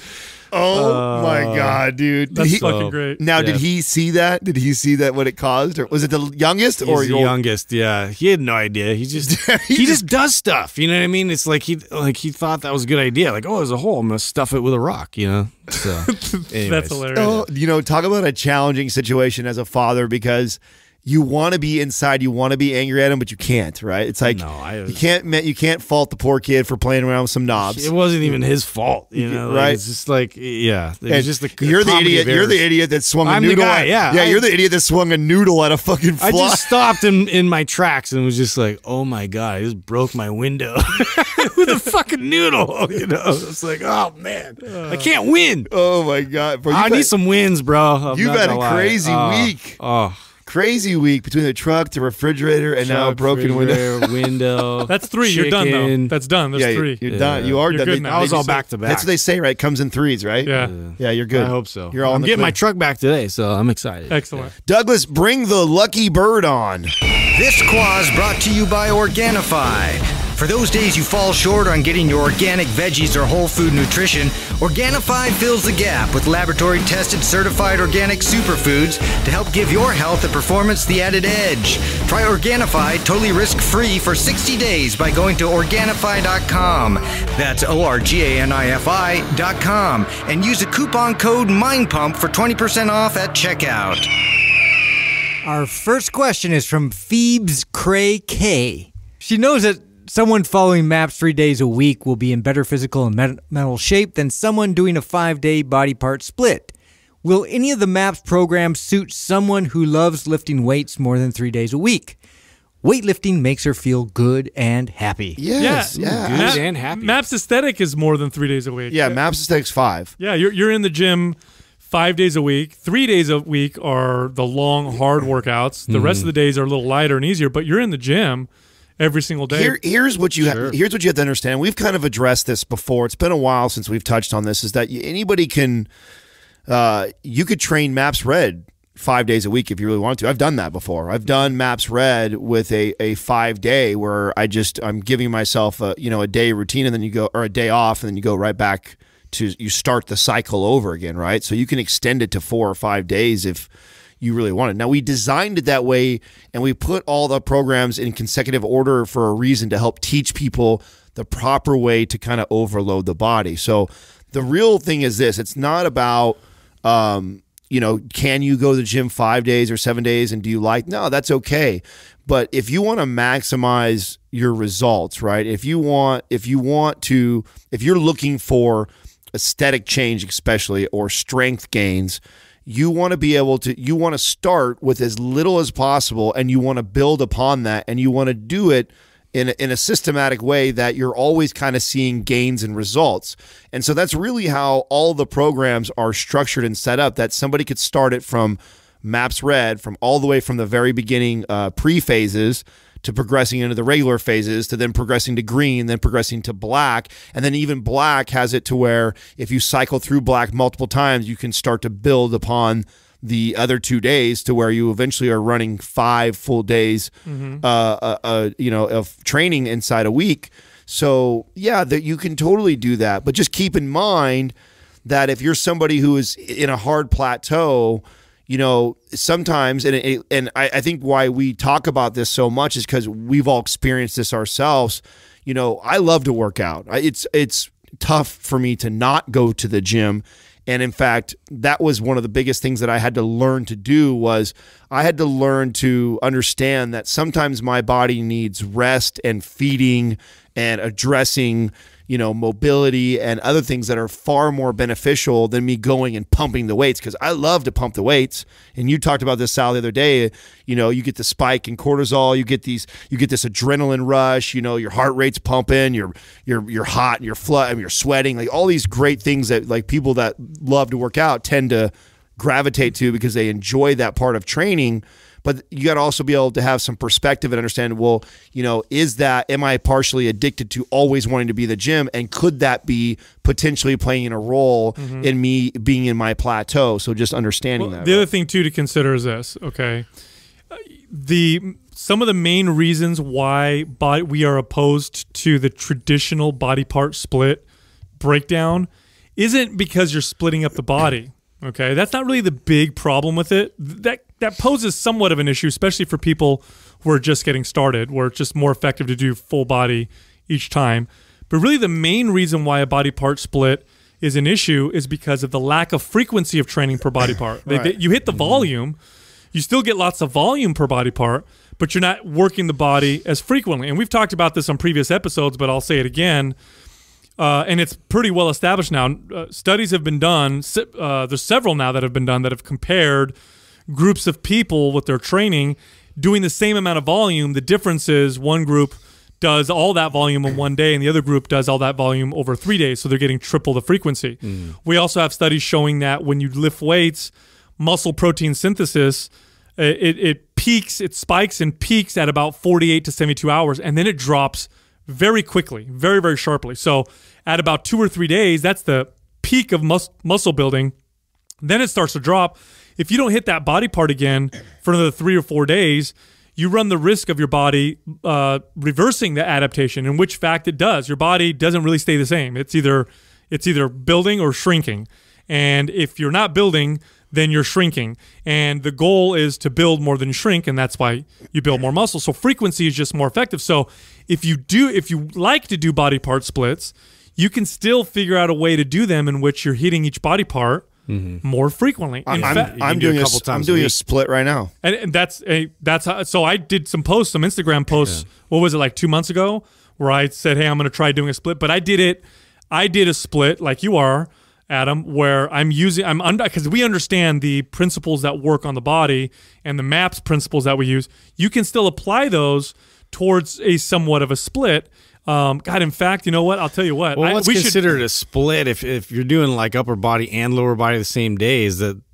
Oh my God, dude. Did That's he- fucking great. now, Yeah. did he see that? Did he see that what it caused? Or was it the youngest He's or the your youngest, yeah. He had no idea. He just He he, just- just does stuff. You know what I mean? It's like he like he thought that was a good idea. Like, oh, there's a hole. I'm gonna stuff it with a rock. You know. So anyways. That's hilarious. Oh, you know, talk about a challenging situation as a father because you want to be inside, you want to be angry at him, but you can't, right? It's like No, I you was- can't you can't fault the poor kid for playing around with some knobs. It wasn't even his fault, you know. Like, Right. It's just like, yeah, it And was just the you're the comedy idiot. of You're the errors. idiot that swung a I'm the noodle. guy, at, yeah. yeah. I- You're the idiot that swung a noodle at a fucking fly. I just stopped in in my tracks and was just like, oh my God, I just broke my window with a fucking noodle. You know, it's like, oh man, I can't win. oh my God, bro! I You've need had- some wins, bro. I'm You've not had gonna a lie. crazy Oh, week. Oh, crazy week between the truck, the refrigerator, and now a truck, broken window. refrigerator, window. That's three. You're done though. chicken. That's done. There's Yeah, three. you're Yeah. done. You are You're done. good They- now. I was they all say- back to back. That's what they say, right? Comes in threes, right? yeah. Yeah, you're good. I hope so. You're all I'm in the getting my clear. truck back today, so I'm excited. Excellent. Douglas, bring the lucky bird on. This Quah is brought to you by Organifi. For those days you fall short on getting your organic veggies or whole food nutrition, Organifi fills the gap with laboratory-tested certified organic superfoods to help give your health and performance the added edge. Try Organifi totally risk-free for sixty days by going to Organifi dot com. That's O R G A N I F I dot com. And use the coupon code MINDPUMP for twenty percent off at checkout. Our first question is from Phoebes Cray K. She knows that someone following MAPS three days a week will be in better physical and men- mental shape than someone doing a five-day body part split. Will any of the MAPS programs suit someone who loves lifting weights more than three days a week? Weightlifting makes her feel good and happy. Yes, Yeah. yeah. Good Map- and happy. Maps Aesthetic is more than three days a week. Yeah, Maps Aesthetics five. Yeah, you're you're in the gym five days a week. Three days a week are the long, hard workouts. The rest of the days are a little lighter and easier, but you're in the gym every single day. Here, here's what you Sure. ha- here's what you have to understand. We've kind of addressed this before. It's been a while since we've touched on this. Is that you, anybody can uh, you could train MAPS Red five days a week if you really wanted to. I've done that before. I've done MAPS Red with a, a five day where I just, I'm giving myself a, you know, a day routine and then you go, or a day off and then you go right back to, you start the cycle over again, right? So you can extend it to four or five days if you really want it. Now we designed it that way and we put all the programs in consecutive order for a reason to help teach people the proper way to kind of overload the body. So the real thing is this, it's not about, um, you know, can you go to the gym five days or seven days and do you like, no, that's okay. But if you want to maximize your results, right? If you want, if you want to, if you're looking for aesthetic change, especially, or strength gains, you want to be able to, you want to start with as little as possible and you want to build upon that and you want to do it in a, in a systematic way that you're always kind of seeing gains and results. And so that's really how all the programs are structured and set up, that somebody could start it from MAPS Red, from all the way from the very beginning uh, pre-phases to progressing into the regular phases, to then progressing to green, then progressing to black. And then even black has it to where if you cycle through black multiple times, you can start to build upon the other two days to where you eventually are running five full days, mm-hmm. uh, uh, uh, you know, of training inside a week. So yeah, that you can totally do that. But just keep in mind that if you're somebody who is in a hard plateau, you know, sometimes, and it, and I, I think why we talk about this so much is because we've all experienced this ourselves. You know, I love to work out. It's it's tough for me to not go to the gym. And in fact, that was one of the biggest things that I had to learn to do was I had to learn to understand that sometimes my body needs rest and feeding and addressing, you know, mobility and other things that are far more beneficial than me going and pumping the weights, because I love to pump the weights. And you talked about this, Sal, the other day. You know, you get the spike in cortisol, you get these, you get this adrenaline rush. You know, your heart rate's pumping, you're you're you're hot, and you're flood, I mean, you're sweating, like all these great things that like people that love to work out tend to gravitate to because they enjoy that part of training. But you got to also be able to have some perspective and understand, well, you know, is that, am I partially addicted to always wanting to be in the gym? And could that be potentially playing a role mm-hmm. in me being in my plateau? So just understanding well, that. The right? other thing, too, to consider is this, okay? The Some of the main reasons why body, we are opposed to the traditional body part split breakdown isn't because you're splitting up the body. Okay, that's not really the big problem with it. That that poses somewhat of an issue, especially for people who are just getting started, where it's just more effective to do full body each time. But really the main reason why a body part split is an issue is because of the lack of frequency of training per body part. Right. They, they, you hit the volume, you still get lots of volume per body part, but you're not working the body as frequently. And we've talked about this on previous episodes, but I'll say it again. Uh, and it's pretty well established now. Uh, studies have been done. Uh, there's several now that have been done that have compared groups of people with their training doing the same amount of volume. The difference is one group does all that volume in one day and the other group does all that volume over three days. So they're getting triple the frequency. Mm. We also have studies showing that when you lift weights, muscle protein synthesis, it, it peaks, it spikes and peaks at about forty-eight to seventy-two hours, and then it drops very quickly, very, very sharply. So at about two or three days, that's the peak of mus muscle building. Then it starts to drop. If you don't hit that body part again for another three or four days, you run the risk of your body uh, reversing the adaptation, in which fact it does. Your body doesn't really stay the same. It's either, it's either building or shrinking. And if you're not building, then you're shrinking. And the goal is to build more than shrink, and that's why you build more muscle. So frequency is just more effective. So if you do, if you like to do body part splits, you can still figure out a way to do them in which you're hitting each body part mm-hmm. more frequently. In I'm, fact, I'm doing a, a I'm doing a, a split right now, and, and that's a that's how, so I did some posts, some Instagram posts. Yeah. What was it, like two months ago, where I said, "Hey, I'm going to try doing a split," but I did it. I did a split like you are, Adam, where I'm using, I'm under, because we understand the principles that work on the body and the MAPS principles that we use. You can still apply those towards a somewhat of a split. Um, God, in fact, you know what? I'll tell you what. Well, I, what's we considered should, a split if if you're doing like upper body and lower body the same day? Is that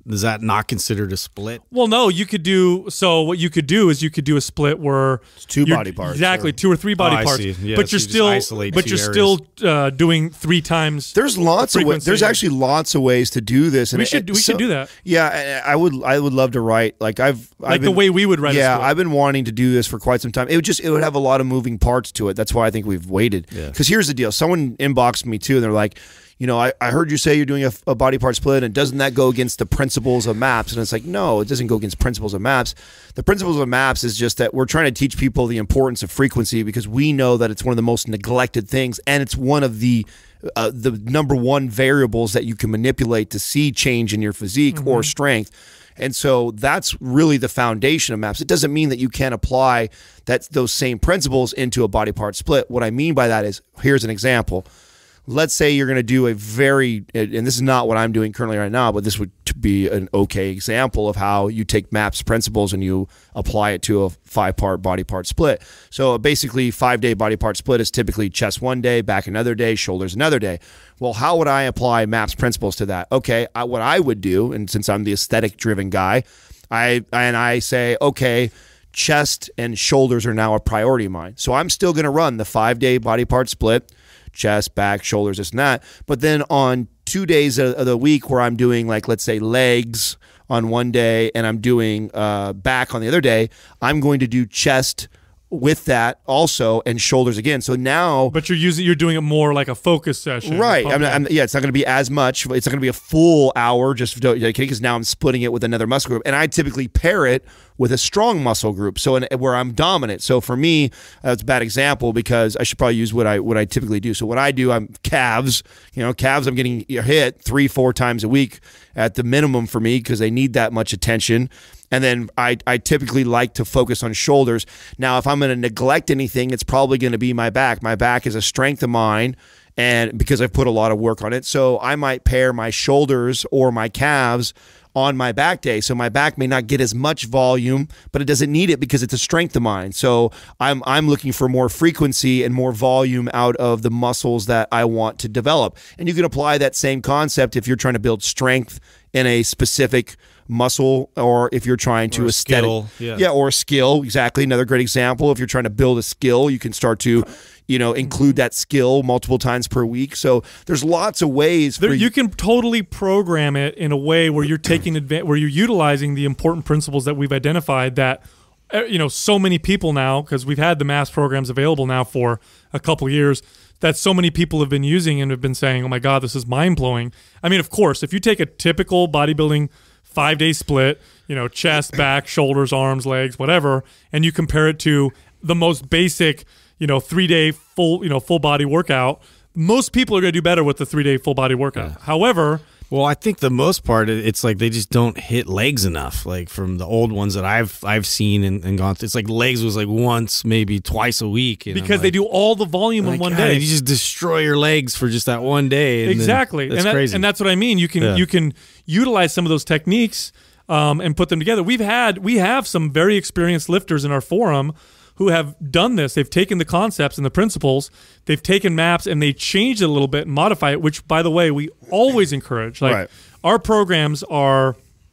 is that not considered a split? Well, no, you could do, so what you could do is you could do a split where It's two you're- body parts, Exactly, or- two or three body Oh, I parts. see. Yeah, but so you're you just still isolate but two you're areas. still uh, doing three times. There's lots of ways. frequency. There's actually lots of ways to do this. And We should- it- we should do that. Yeah, I I would. I would love to write. Like I've Like I've the been- way we would write a Yeah, split. I've been wanting to do this for quite some time. It would just it would have a lot of moving parts to it. That's why I think we've waited. Because here's the deal: someone inboxed me too, and they're like, you know, I, I heard you say you're doing a, a body part split, and doesn't that go against the principles of MAPS? And it's like, no, it doesn't go against principles of MAPS. The principles of MAPS is just that we're trying to teach people the importance of frequency because we know that it's one of the most neglected things, and it's one of the uh, the number one variables that you can manipulate to see change in your physique Mm-hmm. or strength. And so that's really the foundation of MAPS. It doesn't mean that you can't apply that those same principles into a body part split. What I mean by that is, here's an example. Let's say you're going to do a very, and this is not what I'm doing currently right now, but this would be an okay example of how you take MAPS principles and you apply it to a five-part body part split. So basically, five-day body part split is typically chest one day, back another day, shoulders another day. Well, how would I apply MAPS principles to that? Okay, I, what I would do, and since I'm the aesthetic-driven guy, I and I say, okay, chest and shoulders are now a priority of mine. So I'm still going to run the five-day body part split, chest, back, shoulders, this and that. But then on two days of of the week where I'm doing, like, let's say legs on one day and I'm doing uh, back on the other day, I'm going to do chest with that also and shoulders again. So now, But you're using you're doing it more like a focus session. right? Pump I'm, down. I'm, yeah, it's not going to be as much. It's not going to be a full hour just because now I'm splitting it with another muscle group, and I typically pair it with a strong muscle group. So in, where I'm dominant. So for me, that's a bad example because I should probably use what I what I typically do. So what I do, I'm calves. You know, calves. I'm getting hit three, four times a week at the minimum for me because they need that much attention. And then I, I typically like to focus on shoulders. Now, if I'm going to neglect anything, it's probably going to be my back. My back is a strength of mine, and because I've put a lot of work on it. So I might pair my shoulders or my calves on my back day. So my back may not get as much volume, but it doesn't need it because it's a strength of mine. So I'm I'm looking for more frequency and more volume out of the muscles that I want to develop. And you can apply that same concept if you're trying to build strength in a specific muscle, or if you're trying to Or a aesthetic, skill, yeah. yeah, or a skill. Exactly, another great example. If you're trying to build a skill, you can start to, you know, include that skill multiple times per week. So there's lots of ways. There, for you can totally program it in a way where you're taking adva- where you're utilizing the important principles that we've identified that uh, you know so many people now, because we've had the MAPS programs available now for a couple years, that so many people have been using and have been saying, oh my God, this is mind-blowing. I mean, of course, if you take a typical bodybuilding five-day split, you know, chest, back, shoulders, arms, legs, whatever, and you compare it to the most basic, you know, three-day full, you know, full body workout, most people are going to do better with the three-day full body workout. Yeah. However, Well, I think the most part, it- it's like they just don't hit legs enough. Like from the old ones that I've I've seen and, and gone through, it's like legs was like once, maybe twice a week. and I'm because they like- do all the volume in like, one God, day. You just destroy your legs for just that one day. and then- Exactly, that's and that, crazy. and that's what I mean. You can Yeah. you can utilize some of those techniques um, and put them together. We've had we have some very experienced lifters in our forum who have done this. They've taken the concepts and the principles, they've taken MAPS and they changed it a little bit and modify it. Which, by the way, we always encourage. Like Right. our programs are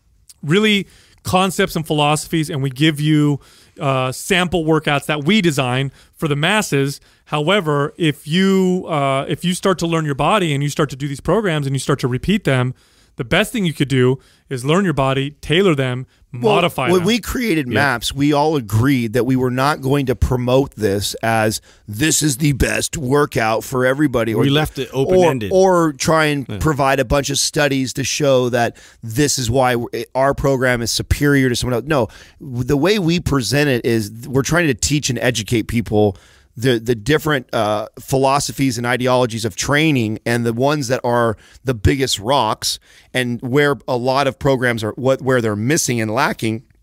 really concepts and philosophies, and we give you uh, sample workouts that we design for the masses. However, if you uh, if you start to learn your body and you start to do these programs and you start to repeat them, the best thing you could do is learn your body, tailor them, modify when them. we created MAPS, we all agreed that we were not going to promote this as this is the best workout for everybody. Or, We left it open-ended. Or, or try and provide a bunch of studies to show that this is why our program is superior to someone else. No, the way we present it is we're trying to teach and educate people the the different uh, philosophies and ideologies of training, and the ones that are the biggest rocks, and where a lot of programs are what where they're missing and lacking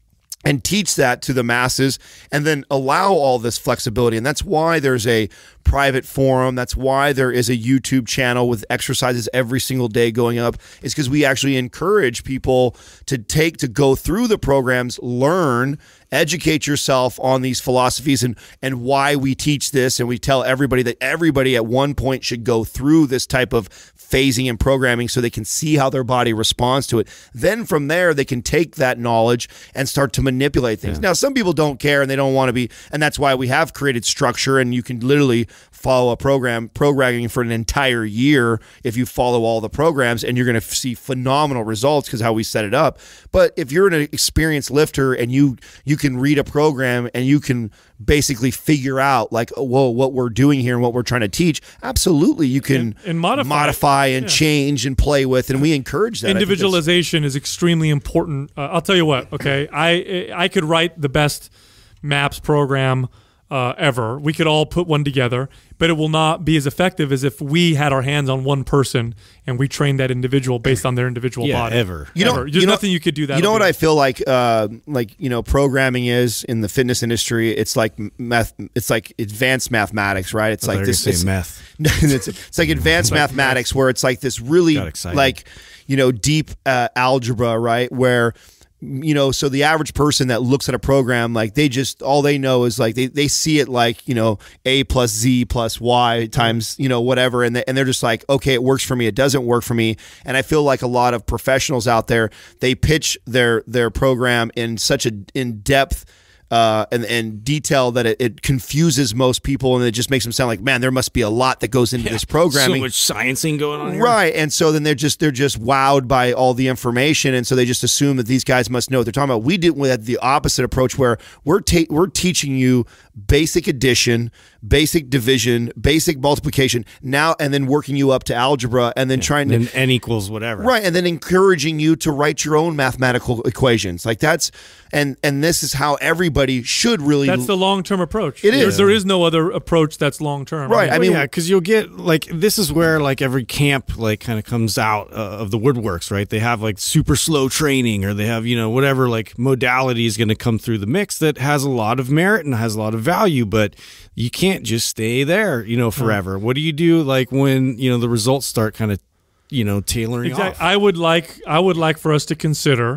and teach that to the masses, and then allow all this flexibility. And that's why there's a private forum. That's why there is a YouTube channel with exercises every single day going up. It's because we actually encourage people to take, to go through the programs, learn, educate yourself on these philosophies and, and why we teach this. And we tell everybody that everybody at one point should go through this type of phasing and programming so they can see how their body responds to it. Then from there, they can take that knowledge and start to manipulate things. Yeah. Now, some people don't care and they don't want to be, and that's why we have created structure, and you can literally follow a program, programming for an entire year if you follow all the programs, and you're going to see phenomenal results because how we set it up. But if you're an experienced lifter and you you can read a program and you can basically figure out like, whoa, what we're doing here and what we're trying to teach, absolutely you can and, and modify, modify and yeah. change and play with, and we encourage that. Individualization is extremely important. Uh, I'll tell you what, okay, I I could write the best MAPS program uh, ever. We could all put one together, but it will not be as effective as if we had our hands on one person and we trained that individual based on their individual yeah, body. ever. You ever. know, There's you know, nothing you could do that. You know what I feel like, uh, like you know, programming is in the fitness industry. It's like math. It's like advanced mathematics, right? It's I like this. Say It's, meth. it's, it's like advanced like mathematics, where it's like this really like you know deep uh, algebra, right? Where you know, so the average person that looks at a program, like they just, all they know is like, they, they see it like, you know, A plus Z plus Y times, you know, whatever. And, they, and they're just like, okay, it works for me. It doesn't work for me. And I feel like a lot of professionals out there, they pitch their, their program in such a in-depth Uh, and, and detail that it, it confuses most people, and it just makes them sound like, man, there must be a lot that goes into yeah, this programming. So much sciencing going on here. Right. And so then they're just they're just wowed by all the information, and so they just assume that these guys must know what they're talking about. We did we had the opposite approach, where we're ta we're teaching you basic addition, basic division, basic multiplication, now and then working you up to algebra, and then yeah, trying to and n equals whatever. Right, and then encouraging you to write your own mathematical equations. Like that's and and this is how everybody should really. That's the long term approach. It is. There, there is no other approach that's long term. Right. I I mean, mean, yeah, because you'll get like this is where like every camp like kind of comes out uh, of the woodworks, right? They have like super slow training, or they have you know whatever like modality is going to come through the mix that has a lot of merit and has a lot of value, but you can't just stay there, you know, forever. What do you do like when you know the results start kind of you know tailoring exactly. off? I would like I would like for us to consider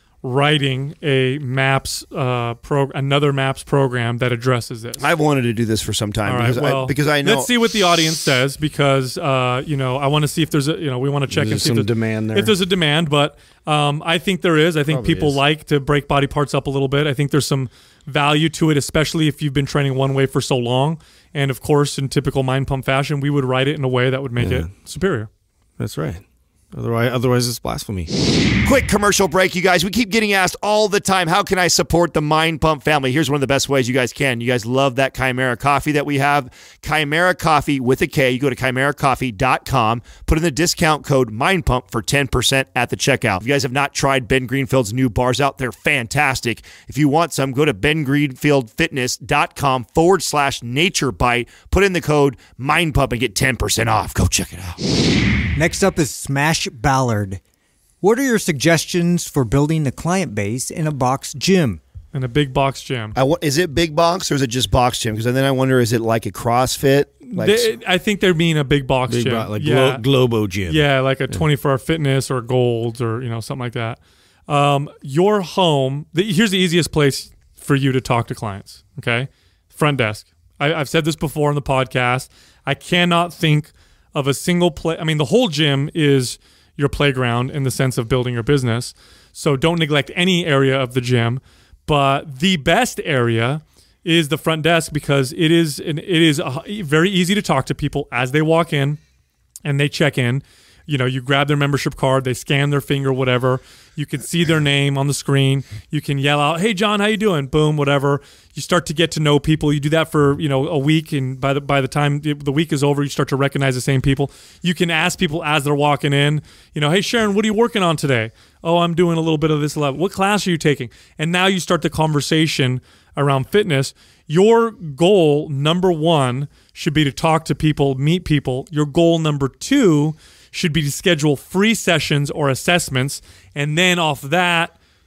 writing a MAPS uh, pro another MAPS program that addresses this. I've wanted to do this for some time. All right, because, well, I, because I know. Let's see what the audience says, because uh, you know I want to see if there's a you know we want to check There's and see some if there's, demand there. if there's a demand, but um, I think there is. I think Probably people is. like to break body parts up a little bit. I think there's some value to it, especially if you've been training one way for so long. And of course, in typical Mind Pump fashion, we would write it in a way that would make Yeah. it superior. That's right. Otherwise, otherwise it's blasphemy. Quick commercial break, you guys. We keep getting asked all the time, how can I support the Mind Pump family? Here's one of the best ways you guys can. You guys love that Chimera coffee that we have. Chimera Coffee with a K. You go to chimera coffee dot com, put in the discount code MindPump for ten percent at the checkout. If you guys have not tried Ben Greenfield's new bars out, they're fantastic. If you want some, go to ben greenfield fitness dot com forward slash nature bite, put in the code MindPump and get ten percent off. Go check it out. Next up is Smash Ballard. What are your suggestions for building a client base in a box gym? In a big box gym. I, is it big box or is it just box gym? Because then I wonder, is it like a CrossFit? Like, They, I think they're being a big box Big gym. bo- like yeah. Glo Globo gym. Yeah, like a twenty-four hour fitness or Golds or you know something like that. Um, your home. The, here's the easiest place for you to talk to clients. Okay, front desk. I, I've said this before on the podcast. I cannot think of a single play. I mean, the whole gym is your playground in the sense of building your business. So don't neglect any area of the gym. But the best area is the front desk, because it is an, it is a, very easy to talk to people as they walk in and they check in. You know, you grab their membership card, they scan their finger, whatever. You can see their name on the screen. You can yell out, "Hey, John, how you doing?" Boom, whatever. You start to get to know people. You do that for you know a week, and by the by the time the week is over, you start to recognize the same people. You can ask people as they're walking in, you know, "Hey, Sharon, what are you working on today?" "Oh, I'm doing a little bit of this level." "What class are you taking?" And now you start the conversation around fitness. Your goal number one should be to talk to people, meet people. Your goal number two should be to schedule free sessions or assessments, and then off that,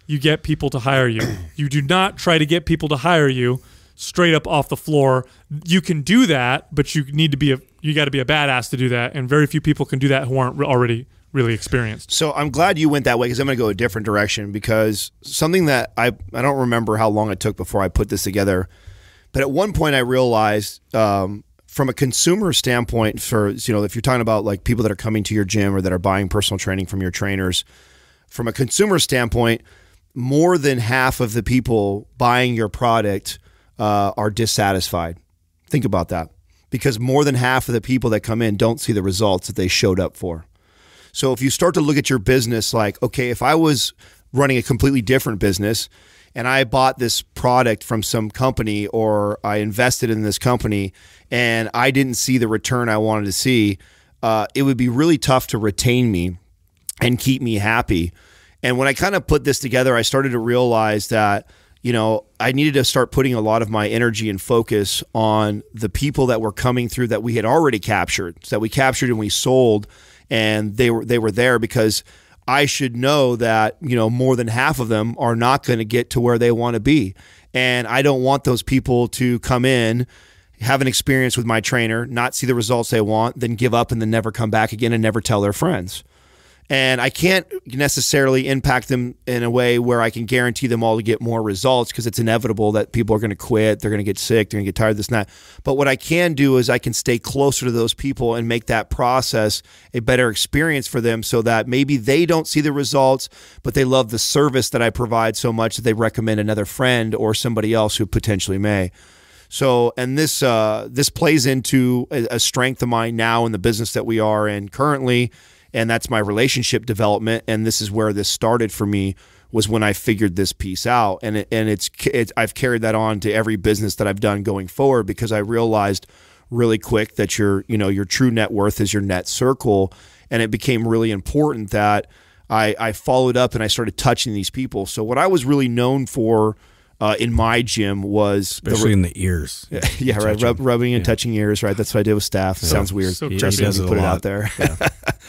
you get people to hire you. You do not try to get people to hire you straight up off the floor. You can do that, but you need to be a you got to be a badass to do that, and very few people can do that who aren't already really experienced. So I'm glad you went that way, because I'm going to go a different direction, because something that I I don't remember how long it took before I put this together, but at one point I realized um, from a consumer standpoint, for you know if you're talking about like people that are coming to your gym or that are buying personal training from your trainers, from a consumer standpoint, more than half of the people buying your product uh, are dissatisfied. Think about that, because more than half of the people that come in don't see the results that they showed up for. So if you start to look at your business like, okay, if I was running a completely different business and I bought this product from some company, or I invested in this company and I didn't see the return I wanted to see, uh, it would be really tough to retain me and keep me happy. And when I kind of put this together, I started to realize that, you know, I needed to start putting a lot of my energy and focus on the people that were coming through that we had already captured, so that we captured and we sold, and they were they were there because I should know that, you know, more than half of them are not going to get to where they want to be. And I don't want those people to come in, have an experience with my trainer, not see the results they want, then give up and then never come back again and never tell their friends. And I can't necessarily impact them in a way where I can guarantee them all to get more results, because it's inevitable that people are going to quit, they're going to get sick, they're going to get tired, this and that. But what I can do is I can stay closer to those people and make that process a better experience for them, so that maybe they don't see the results, but they love the service that I provide so much that they recommend another friend or somebody else who potentially may. So, and this uh, this plays into a, a strength of mine now in the business that we are in currently. And that's my relationship development. And this is where this started for me, was when I figured this piece out. And it, and it's, it's I've carried that on to every business that I've done going forward, because I realized really quick that your, you know, your true net worth is your net circle. And it became really important that I, I followed up and I started touching these people. So what I was really known for uh, in my gym was especially the, in the ears. Yeah, yeah right. Rub, rubbing and yeah. touching ears. Right. That's what I did with staff. It so, sounds weird. So Just does it put it out there. Yeah.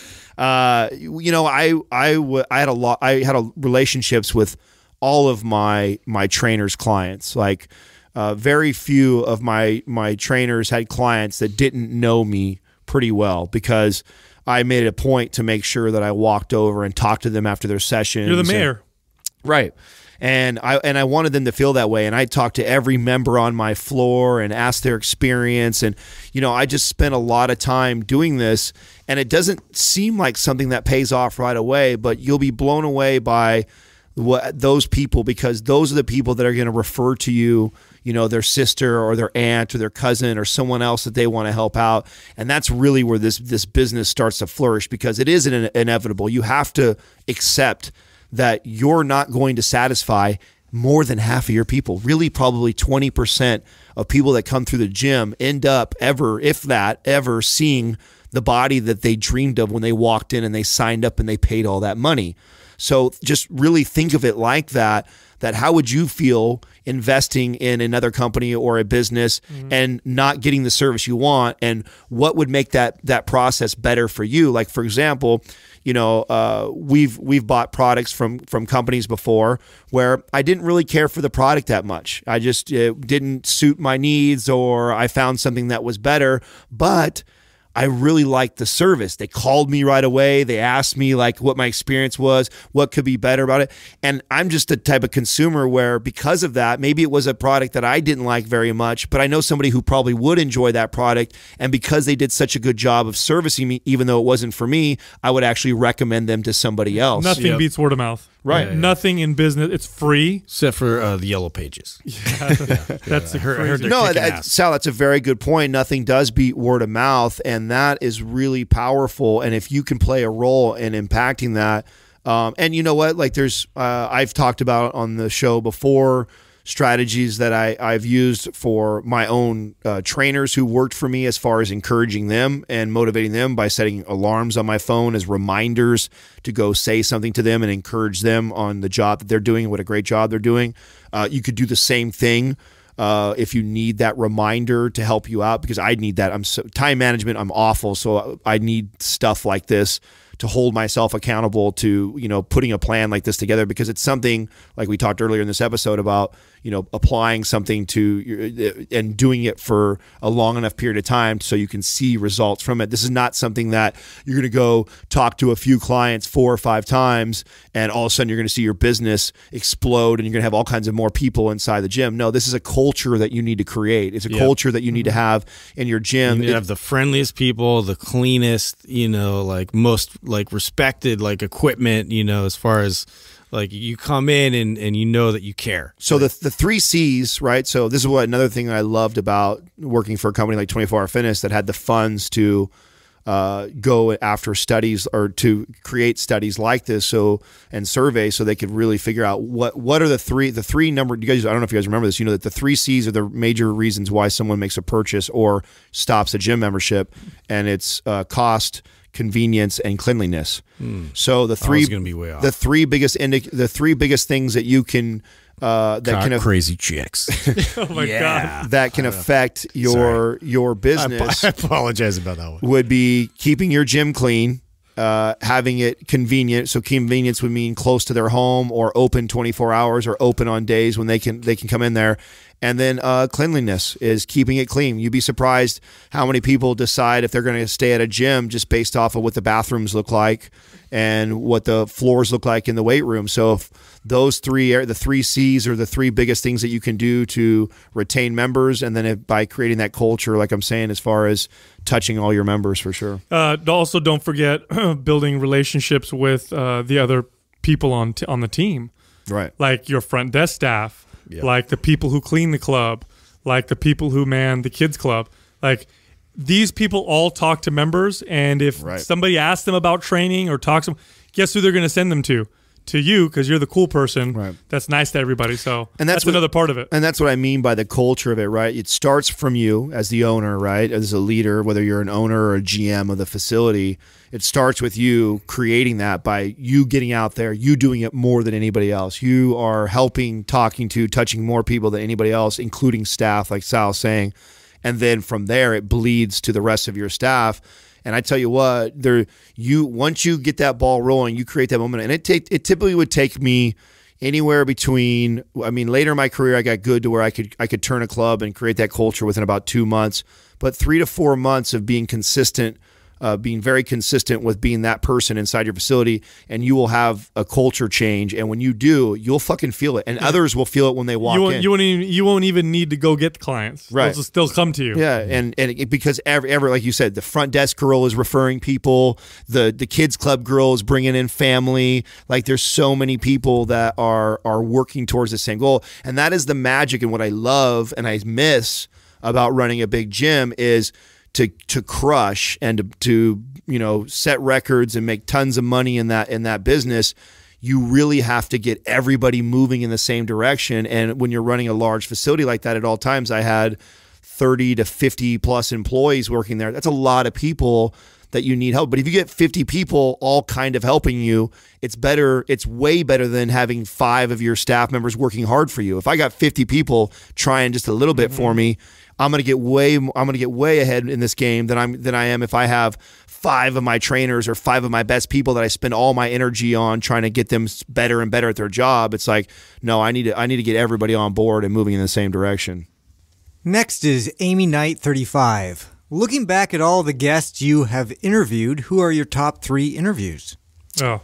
Uh, you know, I, I, w- I had a lot, I had a, relationships with all of my, my trainers' clients. Like, uh, very few of my, my trainers had clients that didn't know me pretty well, because I made it a point to make sure that I walked over and talked to them after their sessions. You're the mayor. And, right. And I and I wanted them to feel that way. And I talked to every member on my floor and asked their experience. And, you know, I just spent a lot of time doing this. And it doesn't seem like something that pays off right away, but you'll be blown away by what those people, because those are the people that are going to refer to you, you know, their sister or their aunt or their cousin or someone else that they want to help out. And that's really where this this business starts to flourish, because it is an inevitable. You have to accept that you're not going to satisfy more than half of your people. Really, probably twenty percent of people that come through the gym end up ever, if that, ever seeing the body that they dreamed of when they walked in and they signed up and they paid all that money. So just really think of it like that, that how would you feel investing in another company or a business mm-hmm. and not getting the service you want, and what would make that that process better for you? Like, for example, you know, uh, we've we've bought products from from companies before where I didn't really care for the product that much. I just it didn't suit my needs, or I found something that was better, but I really liked the service. They called me right away. They asked me like what my experience was, what could be better about it. And I'm just the type of consumer where, because of that, maybe it was a product that I didn't like very much, but I know somebody who probably would enjoy that product. And because they did such a good job of servicing me, even though it wasn't for me, I would actually recommend them to somebody else. Nothing yep. beats word of mouth. Right. Yeah, yeah. Nothing in business. It's free. Except for uh, the yellow pages. Yeah, yeah. That's yeah. Her, her no, that, Sal, that's a very good point. Nothing does beat word of mouth, and that is really powerful. And if you can play a role in impacting that, um, and you know what, like there's, uh, I've talked about on the show before, strategies that I, I've used for my own uh, trainers who worked for me, as far as encouraging them and motivating them by setting alarms on my phone as reminders to go say something to them and encourage them on the job that they're doing, what a great job they're doing. Uh, you could do the same thing uh, if you need that reminder to help you out, because I need that. I'm so, time management, I'm awful, so I need stuff like this to hold myself accountable to, you know, putting a plan like this together, because it's something like we talked earlier in this episode about, you know, applying something to your, and doing it for a long enough period of time so you can see results from it. This is not something that you're going to go talk to a few clients four or five times and all of a sudden you're going to see your business explode and you're going to have all kinds of more people inside the gym. No, this is a culture that you need to create. It's a Yep. culture that you need to have in your gym. You need It- to have the friendliest people, the cleanest, you know, like most like respected like equipment, you know, as far as like you come in and, and you know that you care. So the the three C's, right? So this is what another thing that I loved about working for a company like twenty-four hour Fitness that had the funds to uh, go after studies or to create studies like this, so and surveys, so they could really figure out what what are the three the three number. You guys, I don't know if you guys remember this. You know that the three C's are the major reasons why someone makes a purchase or stops a gym membership, and it's uh, cost, convenience, and cleanliness. Hmm. So the three gonna be way off. the three biggest indic- the three biggest things that you can uh, that can crazy chicks. Oh my god. that can affect your your business I apologize about that one. would be keeping your gym clean, uh, having it convenient. So convenience would mean close to their home or open twenty-four hours or open on days when they can they can come in there. And then uh, cleanliness is keeping it clean. You'd be surprised how many people decide if they're going to stay at a gym just based off of what the bathrooms look like and what the floors look like in the weight room. So if those three are the three C's are the three biggest things that you can do to retain members, and then if, by creating that culture, like I'm saying, as far as touching all your members for sure. Uh, also, don't forget building relationships with uh, the other people on t- on the team, Right. like your front desk staff, Yeah. like the people who clean the club, like the people who man the kids club. Like these people all talk to members, and if Right. somebody asks them about training or talks to them, guess who they're going to send them to? To you, because you're the cool person. Right. That's nice to everybody. So And that's that's, what- another part of it. And that's what I mean by the culture of it, right? It starts from you as the owner, right? As a leader, whether you're an owner or a G M of the facility, it starts with you creating that by you getting out there, you doing it more than anybody else. You are helping, talking to, touching more people than anybody else, including staff, like Sal's saying. And then from there, it bleeds to the rest of your staff. And I tell you what, there you once you get that ball rolling, you create that moment, and it take it typically would take me anywhere between. I mean, later in my career, I got good to where I could I could turn a club and create that culture within about two months. But three to four months of being consistent, uh, being very consistent with being that person inside your facility, and you will have a culture change. And when you do, you'll fucking feel it, and others will feel it when they walk You won't, in. you won't even you won't even need to go get the clients. Right. They'll still come to you. Yeah, and and it, because every, every like you said, the front desk girl is referring people. The the kids club girl is bringing in family. Like there's so many people that are are working towards the same goal, and that is the magic. And what I love and I miss about running a big gym is to to crush and to, to you know set records and make tons of money in that in that business. You really have to get everybody moving in the same direction. And when you're running a large facility like that, at all times I had thirty to fifty plus employees working there. That's a lot of people that you need help. But if you get fifty people all kind of helping you, it's better. It's way better than having five of your staff members working hard for you. If I got fifty people trying just a little bit for me, I'm gonna get way. I'm gonna get way ahead in this game than I'm than I am if I have five of my trainers or five of my best people that I spend all my energy on trying to get them better and better at their job. It's like, no, I need to. I need to get everybody on board and moving in the same direction. Next is Amy Knight, thirty-five. Looking back at all the guests you have interviewed, who are your top three interviews? Oh.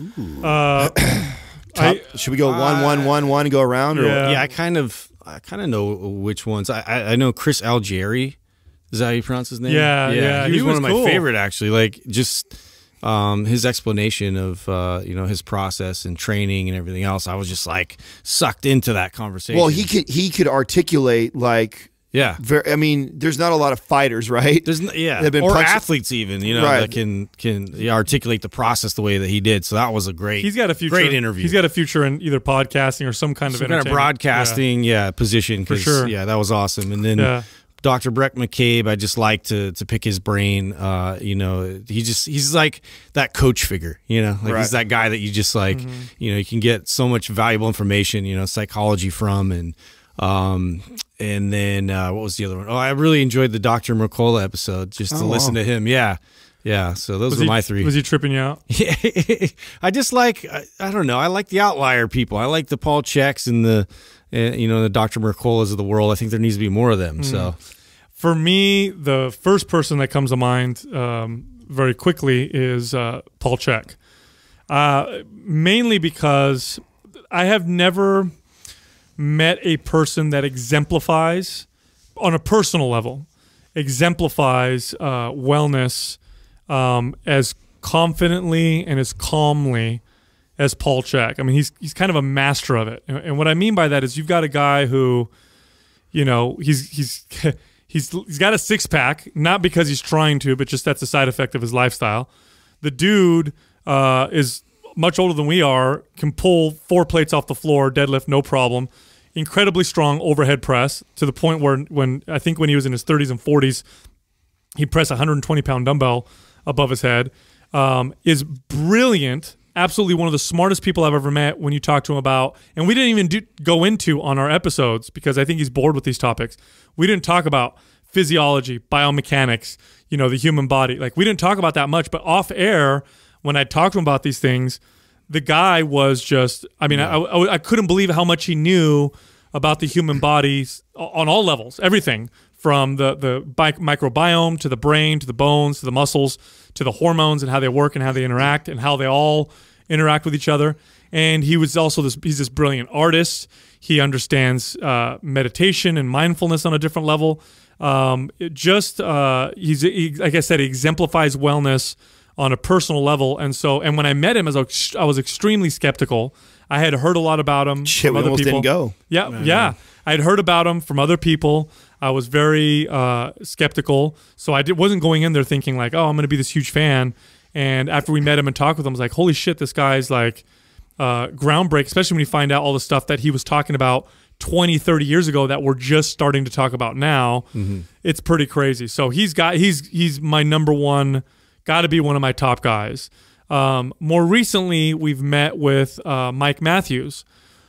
Uh, Top, I, should we go one, one, one, one, and go around? Or Yeah. Yeah, I kind of I kind of know which ones. I I, I know Chris Algieri. Is that how you pronounce his name? Yeah, yeah, He was, he one was of my cool. favorite actually. Like just um, his explanation of uh, you know his process and training and everything else. I was just like sucked into that conversation. Well, he could he could articulate like. yeah. Very, I mean, there's not a lot of fighters, right? There's n- yeah, They've been or punched- athletes even, you know, Right. that can can yeah, articulate the process the way that he did. So that was a great, he's got a future. great interview. He's got a future in either podcasting or some kind of some kind of entertainment. broadcasting, yeah, position. 'cause, sure. Yeah, that was awesome. And then Yeah. Doctor Breck McCabe, I just like to to pick his brain. Uh, you know, he just he's like that coach figure. You know, like Right. he's that guy that you just like. Mm-hmm. You know, you can get so much valuable information. You know, psychology from and. Um, and then uh, what was the other one? Oh, I really enjoyed the Doctor Mercola episode just to Oh, listen wow. to him. Yeah. Yeah, so those Was were he, my three. Was he tripping you out? Yeah, I just like I, I don't know. I like the outlier people. I like the Paul Checks and the uh, you know the Doctor Mercolas of the world. I think there needs to be more of them. Mm. So, for me, the first person that comes to mind um, very quickly is uh, Paul Chek, uh, mainly because I have never met a person that exemplifies on a personal level, exemplifies uh, wellness. Um, as confidently and as calmly as Paul Chek. I mean, he's he's kind of a master of it. And, and what I mean by that is you've got a guy who, you know, he's he's he's he's got a six pack, not because he's trying to, but just that's a side effect of his lifestyle. The dude uh, is much older than we are, can pull four plates off the floor, deadlift, no problem. Incredibly strong overhead press to the point where when I think when he was in his thirties and forties, he'd press a one hundred twenty pound dumbbell above his head. Um, is brilliant, absolutely one of the smartest people I've ever met when you talk to him about, and we didn't even do, go into on our episodes because I think he's bored with these topics. We didn't talk about physiology, biomechanics, you know, the human body. Like we didn't talk about that much, but off air, when I talked to him about these things, the guy was just, I mean, yeah. I, I, I couldn't believe how much he knew about the human body on all levels, everything. From the, the microbiome to the brain to the bones to the muscles to the hormones and how they work and how they interact and how they all interact with each other. And he was also this, he's this brilliant artist. He understands uh, meditation and mindfulness on a different level. Um, it just, uh, he's he, like I said, he exemplifies wellness on a personal level. And so, and when I met him, as I was extremely skeptical. I had heard a lot about him Shit, from we other almost people. didn't go. Yeah, yeah. yeah. I had heard about him from other people. I was very uh, skeptical, so I did, wasn't going in there thinking like, oh, I'm going to be this huge fan. And after we met him and talked with him, I was like, holy shit, this guy's like uh, groundbreaking, especially when you find out all the stuff that he was talking about twenty, thirty years ago that we're just starting to talk about now. Mm-hmm. It's pretty crazy. So he's got he's he's my number one, got to be one of my top guys. Um, more recently, we've met with uh, Mike Matthews,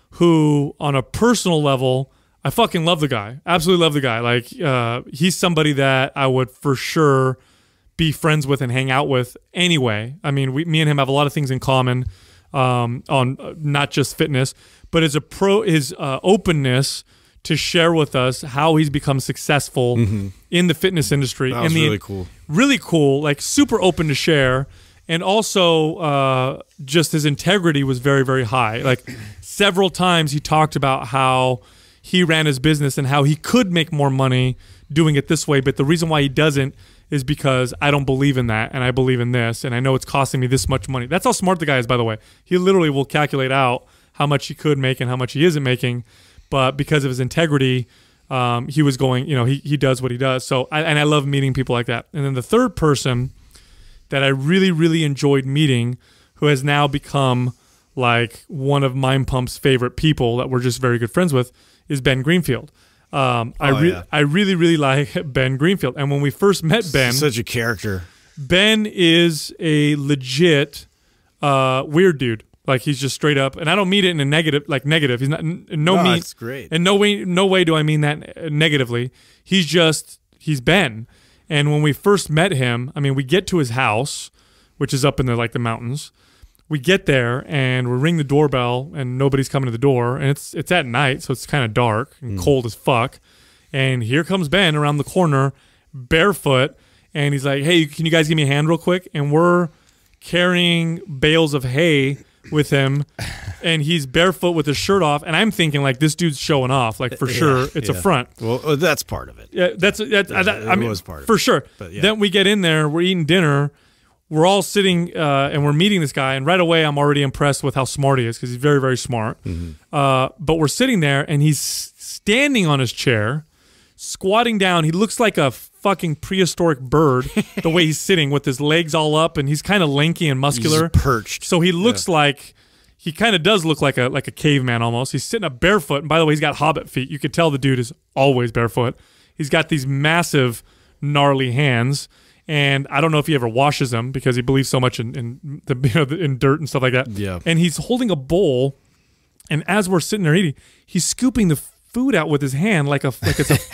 who on a personal level, I fucking love the guy. Absolutely love the guy. Like uh, he's somebody that I would for sure be friends with and hang out with anyway. I mean, we, me and him have a lot of things in common um, on uh, not just fitness, but his, a pro, his uh, openness to share with us how he's become successful mm-hmm. in the fitness industry. That was and the, really cool. Really cool, like super open to share. And also, uh, just his integrity was very, very high. Like several times he talked about how he ran his business and how he could make more money doing it this way. But the reason why he doesn't is because I don't believe in that, and I believe in this, and I know it's costing me this much money. That's how smart the guy is, by the way. He literally will calculate out how much he could make and how much he isn't making. But because of his integrity, um, he was going, you know, he, he does what he does. So, I, and I love meeting people like that. And then the third person that I really, really enjoyed meeting, who has now become like one of Mind Pump's favorite people that we're just very good friends with, is Ben Greenfield. Um, I, oh, re- yeah. I really, really like Ben Greenfield. And when we first met Ben, such a character. Ben is a legit uh, weird dude. Like he's just straight up, and I don't mean it in a negative, like negative. He's not in no No, mean. it's great. In no way, no way do I mean that negatively. He's just he's Ben. And when we first met him, I mean, we get to his house, which is up in the like the mountains. We get there and we ring the doorbell, and nobody's coming to the door, and it's it's at night, so it's kind of dark and mm. cold as fuck. And here comes Ben around the corner, barefoot, and he's like, "Hey, can you guys give me a hand real quick?" And we're carrying bales of hay with him, and he's barefoot with his shirt off, and I'm thinking like this dude's showing off, like for sure it's yeah. a front. Well, uh, that's part of it. Yeah, that's that's Yeah, that, it I mean, was part of for it. sure. But, yeah. Then we get in there, we're eating dinner, we're all sitting, uh, and we're meeting this guy, and right away I'm already impressed with how smart he is because he's very, very smart. Mm-hmm. Uh, but we're sitting there, and he's standing on his chair, squatting down. He looks like a fucking prehistoric bird the way he's sitting with his legs all up, and he's kind of lanky and muscular, He's perched. so he looks yeah. like. He kind of does look like a like a caveman almost. He's sitting up barefoot, and by the way, he's got hobbit feet. You could tell the dude is always barefoot. He's got these massive, gnarly hands, and I don't know if he ever washes them because he believes so much in in, the, you know, in dirt and stuff like that. Yeah. And he's holding a bowl, and as we're sitting there eating, he's scooping the food out with his hand like a like it's a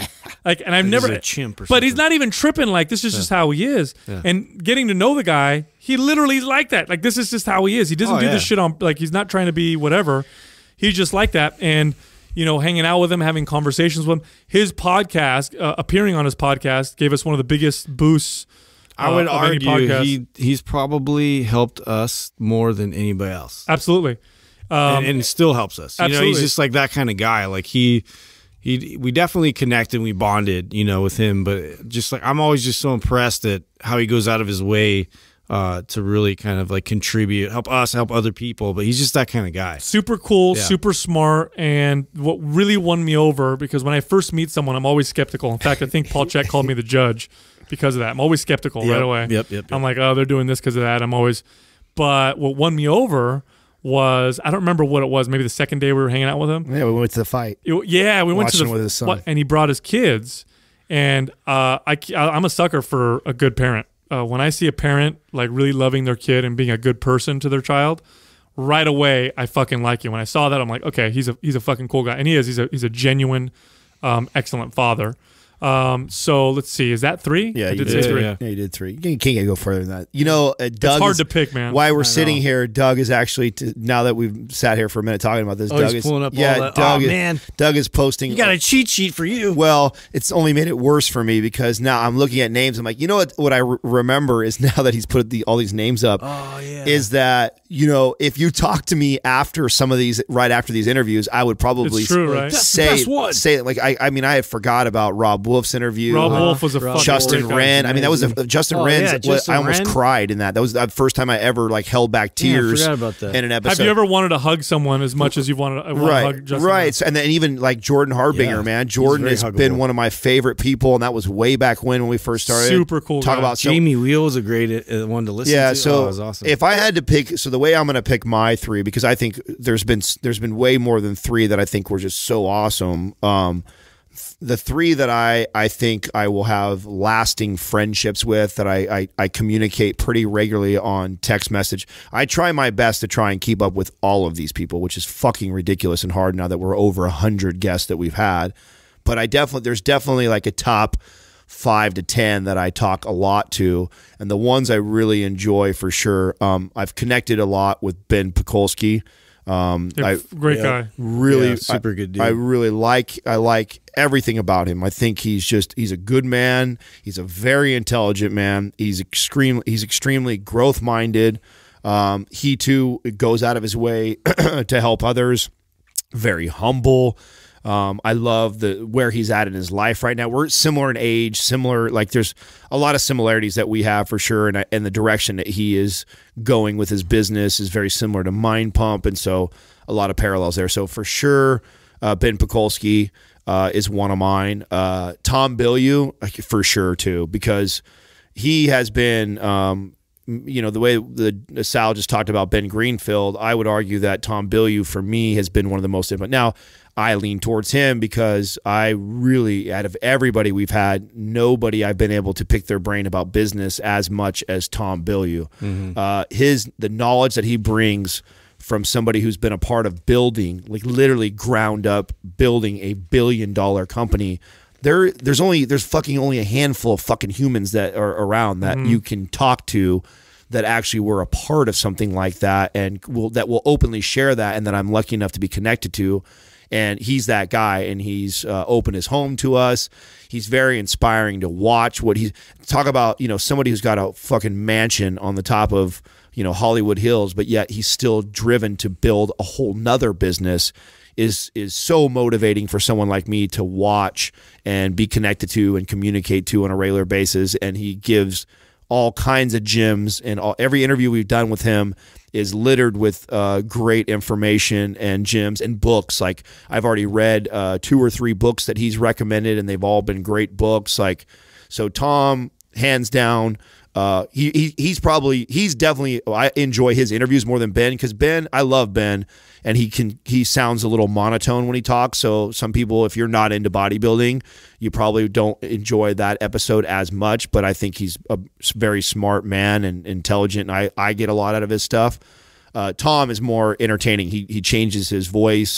Like, and I've Like never, he's a chimp or but he's something. not even tripping. Like, this is just how he is. Yeah. And getting to know the guy, he literally is like that. Like, this is just how he is. He doesn't Oh, do yeah. this shit on, like, he's not trying to be whatever. He's just like that. And, you know, hanging out with him, having conversations with him. His podcast, uh, appearing on his podcast, gave us one of the biggest boosts. I would uh, of any argue podcast. he he's probably helped us more than anybody else, Absolutely. Um, and, and still helps us. You know, absolutely. he's just like that kind of guy. Like he, he, we definitely connected, and we bonded, you know, with him. But just like I'm always just so impressed at how he goes out of his way uh, to really kind of like contribute, help us, help other people. But he's just that kind of guy. super cool, Yeah. super smart, and what really won me over, because when I first meet someone, I'm always skeptical. In fact, I think Paul Check called me the judge because of that. I'm always skeptical Yep, right away. yep, yep, yep. I'm like, oh, they're doing this because of that. I'm always, but what won me over was, I don't remember what it was. Maybe the second day we were hanging out with him. Yeah, we went to the fight. It- yeah, we went to Watching the with his son. what- and he brought his kids, and uh, I I'm a sucker for a good parent. Uh, when I see a parent like really loving their kid and being a good person to their child, right away I fucking like him. When I saw that, I'm like, okay, he's a he's a fucking cool guy, and he is. He's a he's a genuine, um, excellent father. Um, so let's see, is that three? Yeah, I you did did. say three. Yeah. Yeah, you did three. You can't go further than that. You know, uh, Doug. It's hard is- to pick, man. Why we're I sitting know. here, Doug is actually t- now that we've sat here for a minute talking about this. Oh, Doug he's is pulling up all yeah. that- Doug oh, is, man. Doug is posting. You got a cheat sheet for you. Well, it's only made it worse for me because now I'm looking at names. I'm like, you know what? What I re- remember is now that he's put the, all these names up, Oh yeah. is that you know if you talk to me after some of these, right after these interviews, I would probably It's true, right? That's the say best one. say like I I mean I had forgot about Rob Wolf's interview. Rob uh, Wolf was a Rob fucking Justin great guy. Wren. I mean, that was a, Justin Oh, Wren's. yeah, what- Justin I almost Wren. cried in that. That was the first time I ever like held back Yeah, I tears forgot about that. in an episode. Have you ever wanted to hug someone as much as you've wanted to, wanted to hug Right, Justin right, Wren? So- and then even like Jordan Harbinger, Yeah, man. he's Jordan very has huggable. been one of my favorite people, and that was way back when when we first started. Super cool Talk guy. about so- Jamie Wheel was a great uh, one to listen yeah, to. so oh, it was awesome. if I had to pick, so the way I'm going to pick my three, because I think there's been there's been way more than three that I think were just so awesome. Um, the three that I, I think I will have lasting friendships with, that I, I, I communicate pretty regularly on text message. I try my best to try and keep up with all of these people, which is fucking ridiculous and hard now that we're over a hundred guests that we've had. But I definitely, there's definitely like a top five to ten that I talk a lot to, and the ones I really enjoy for sure. Um, I've connected a lot with Ben Pekulski. Um, Yeah, I great yeah. guy. really Yeah, super I- good dude. I really like I like everything about him. I think he's just he's a good man. He's a very intelligent man. He's extremely he's extremely growth minded. Um, he too goes out of his way to help others. Very humble. Um, I love the where he's at in his life right now. We're similar in age, similar like there's a lot of similarities that we have for sure, and I- and the direction that he is going with his business is very similar to Mind Pump, and so a lot of parallels there. So for sure, uh, Ben Pekulski uh, is one of mine. Uh, Tom Bilyeu for sure too, because he has been. Um, you know, the way the, the Sal just talked about Ben Greenfield, I would argue that Tom Bilyeu for me has been one of the most. But now I lean towards him because I really, out of everybody we've had, nobody I've been able to pick their brain about business as much as Tom Bilyeu. Mm-hmm. Uh, his the knowledge that he brings from somebody who's been a part of building, like literally ground up building a billion dollar company. There, there's only there's fucking only a handful of fucking humans that are around that you can talk to that actually were a part of something like that and will that will openly share that, and that I'm lucky enough to be connected to. And he's that guy, and he's uh, opened his home to us. He's very inspiring to watch. What he talk about, you know, somebody who's got a fucking mansion on the top of, you know, Hollywood Hills, but yet he's still driven to build a whole nother business. Is is so motivating for someone like me to watch and be connected to and communicate to on a regular basis. And he gives all kinds of gems, and all, every interview we've done with him is littered with uh, great information and gems and books. Like I've already read uh, two or three books that he's recommended, and they've all been great books. Like so, Tom, hands down. Uh, he, he he's probably he's definitely I enjoy his interviews more than Ben, because Ben I love Ben, and he can he sounds a little monotone when he talks. So some people, if you're not into bodybuilding, you probably don't enjoy that episode as much. But I think he's a very smart man and intelligent, and I I get a lot out of his stuff. Uh, Tom is more entertaining. He he changes his voice.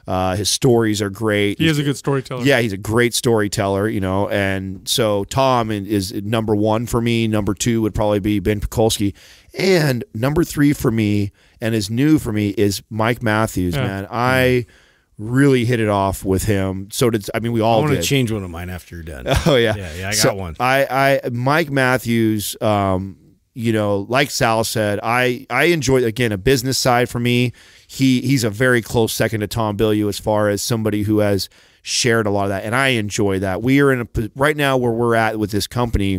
Uh, his stories are great. He is a good storyteller. Yeah, he's a great storyteller, you know. And so Tom is number one for me. Number two would probably be Ben Pekulski. And number three for me, and is new for me, is Mike Matthews, Yeah. man. I really hit it off with him. So did, I mean, we all I want did. to change one of mine after you're done. Oh, yeah. Yeah, yeah, I got So one. I, I, Mike Matthews, um, you know, like Sal said, I, I enjoy, again, a business side for me. He He's a very close second to Tom Bilyeu as far as somebody who has shared a lot of that, and I enjoy that. We are in a right now where we're at with this company.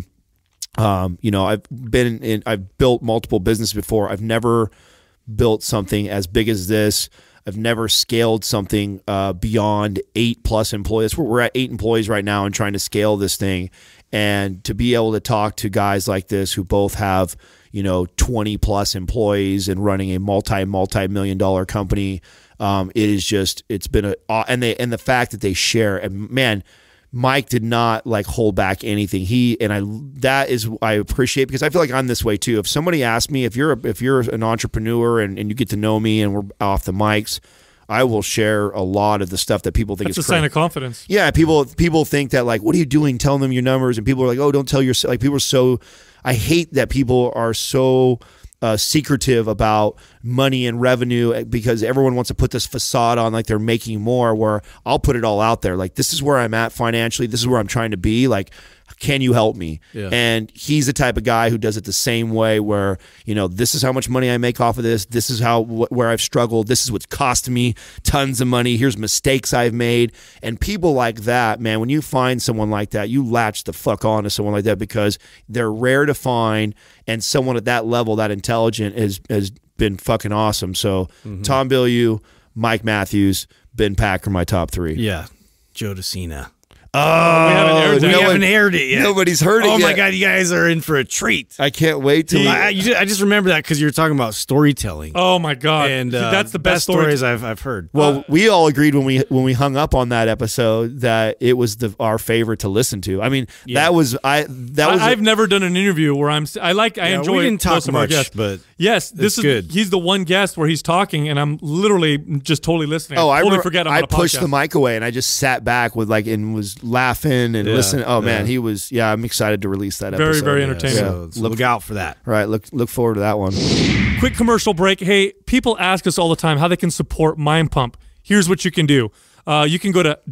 Um, you know, I've been in, I've built multiple businesses before. I've never built something as big as this. I've never scaled something uh, beyond eight plus employees. We're, we're at eight employees right now and trying to scale this thing. And to be able to talk to guys like this who both have, you know, twenty plus employees and running a multi, multi-million dollar company, um, it is just, it's been a, and they, and the fact that they share, and man, Mike did not like hold back anything. He, and I, that is, I appreciate, because I feel like I'm this way too. If somebody asks me, if you're, a, if you're an entrepreneur and, and you get to know me and we're off the mics, I will share a lot of the stuff that people think That's is a sign crazy. of confidence. Yeah, people people think that, like, what are you doing? Telling them your numbers, and people are like, oh, don't tell your, like, people are so, I hate that people are so uh, secretive about money and revenue, because everyone wants to put this facade on like they're making more, where I'll put it all out there. Like, this is where I'm at financially. This is where I'm trying to be. Like, can you help me? Yeah. And he's the type of guy who does it the same way, where, you know, this is how much money I make off of this. This is how, wh where I've struggled. This is what's cost me tons of money. Here's mistakes I've made. And people like that, man, when you find someone like that, you latch the fuck on to someone like that, because they're rare to find, and someone at that level, that intelligent, has, has been fucking awesome. So Mm-hmm. Tom Bilyeu, Mike Matthews, Ben Packer, my top three. Yeah, Joe DeCina. Oh, we haven't aired that. We no haven't one- aired it yet. Nobody's heard it Oh my yet. god, you guys are in for a treat. I can't wait till I, I, you just, I just remember that because you were talking about storytelling. Oh my god! and uh, that's the best, story. stories I've I've heard. Well, we all agreed when we when we hung up on that episode that it was the our favorite to listen to. I mean, Yeah. that was I that was I, I've never done an interview where I'm. I like. I Yeah, enjoy. we didn't talk most of our much, guests. but yes, this it's is good. He's the one guest where he's talking, and I'm literally just totally listening. oh I I totally remember forget. I'm I on a pushed podcast. the mic away and I just sat back with like and was laughing and Yeah, listening. Oh man, yeah. he was yeah. I'm excited to release that Very, episode. very Yeah. entertaining. Yeah. so, so look out for that. Right, look look forward to that one. Quick commercial break. Hey, people ask us all the time how they can support Mind Pump. Here's what you can do. Uh, you can go to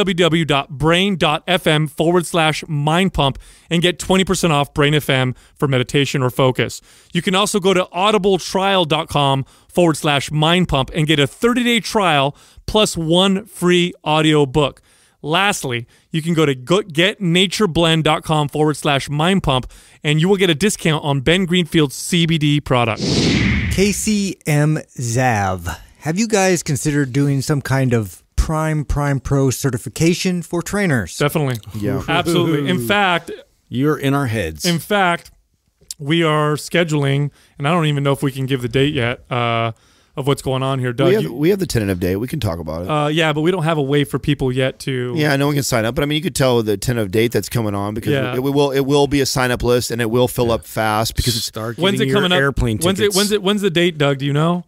www.brain.fm forward slash mind pump and get twenty percent off Brain F M for meditation or focus. You can also go to audibletrial.com forward slash mind pump and get a thirty day trial plus one free audio book. Lastly, you can go to getnatureblend.com forward slash mind pump and you will get a discount on Ben Greenfield's C B D product. K C M Zav. Have you guys considered doing some kind of Prime Prime Pro certification for trainers? Definitely. Yeah. Absolutely. In fact, You're in our heads. in fact, we are scheduling, and I don't even know if we can give the date yet uh, of what's going on here, Doug. We have, you- we have the tentative date. We can talk about it. uh, yeah, but we don't have a way for people yet to. Yeah, no one can sign up, but I mean, you could tell the tentative date that's coming on, because Yeah. it, will it will be a sign up list and it will fill up fast because it's Start When's it getting coming your up? airplane When's it? tickets. When's it? When's the date, Doug? Do you know?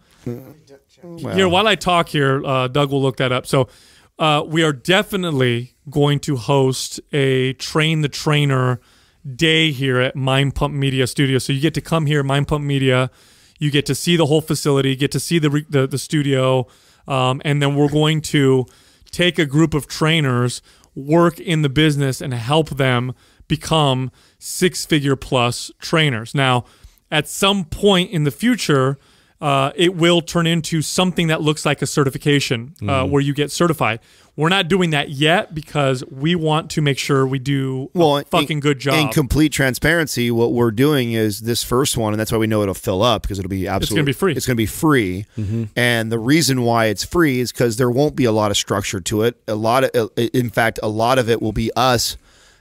well, Here, while I talk here, uh, Doug will look that up. So, uh, we are definitely going to host a Train the Trainer day here at Mind Pump Media Studio. So you get to come here, Mind Pump Media. You get to see the whole facility, get to see the re- the, the studio, um, and then we're going to take a group of trainers, work in the business, and help them become six-figure plus trainers. Now, at some point in the future, uh, it will turn into something that looks like a certification uh, where you get certified. We're not doing that yet because we want to make sure we do well, a fucking in, good job. In complete transparency, what we're doing is this first one, and that's why we know it'll fill up, because it'll be absolutely gonna be free. It's going to be free, and the reason why it's free is because there won't be a lot of structure to it. A lot of, in fact, a lot of it will be us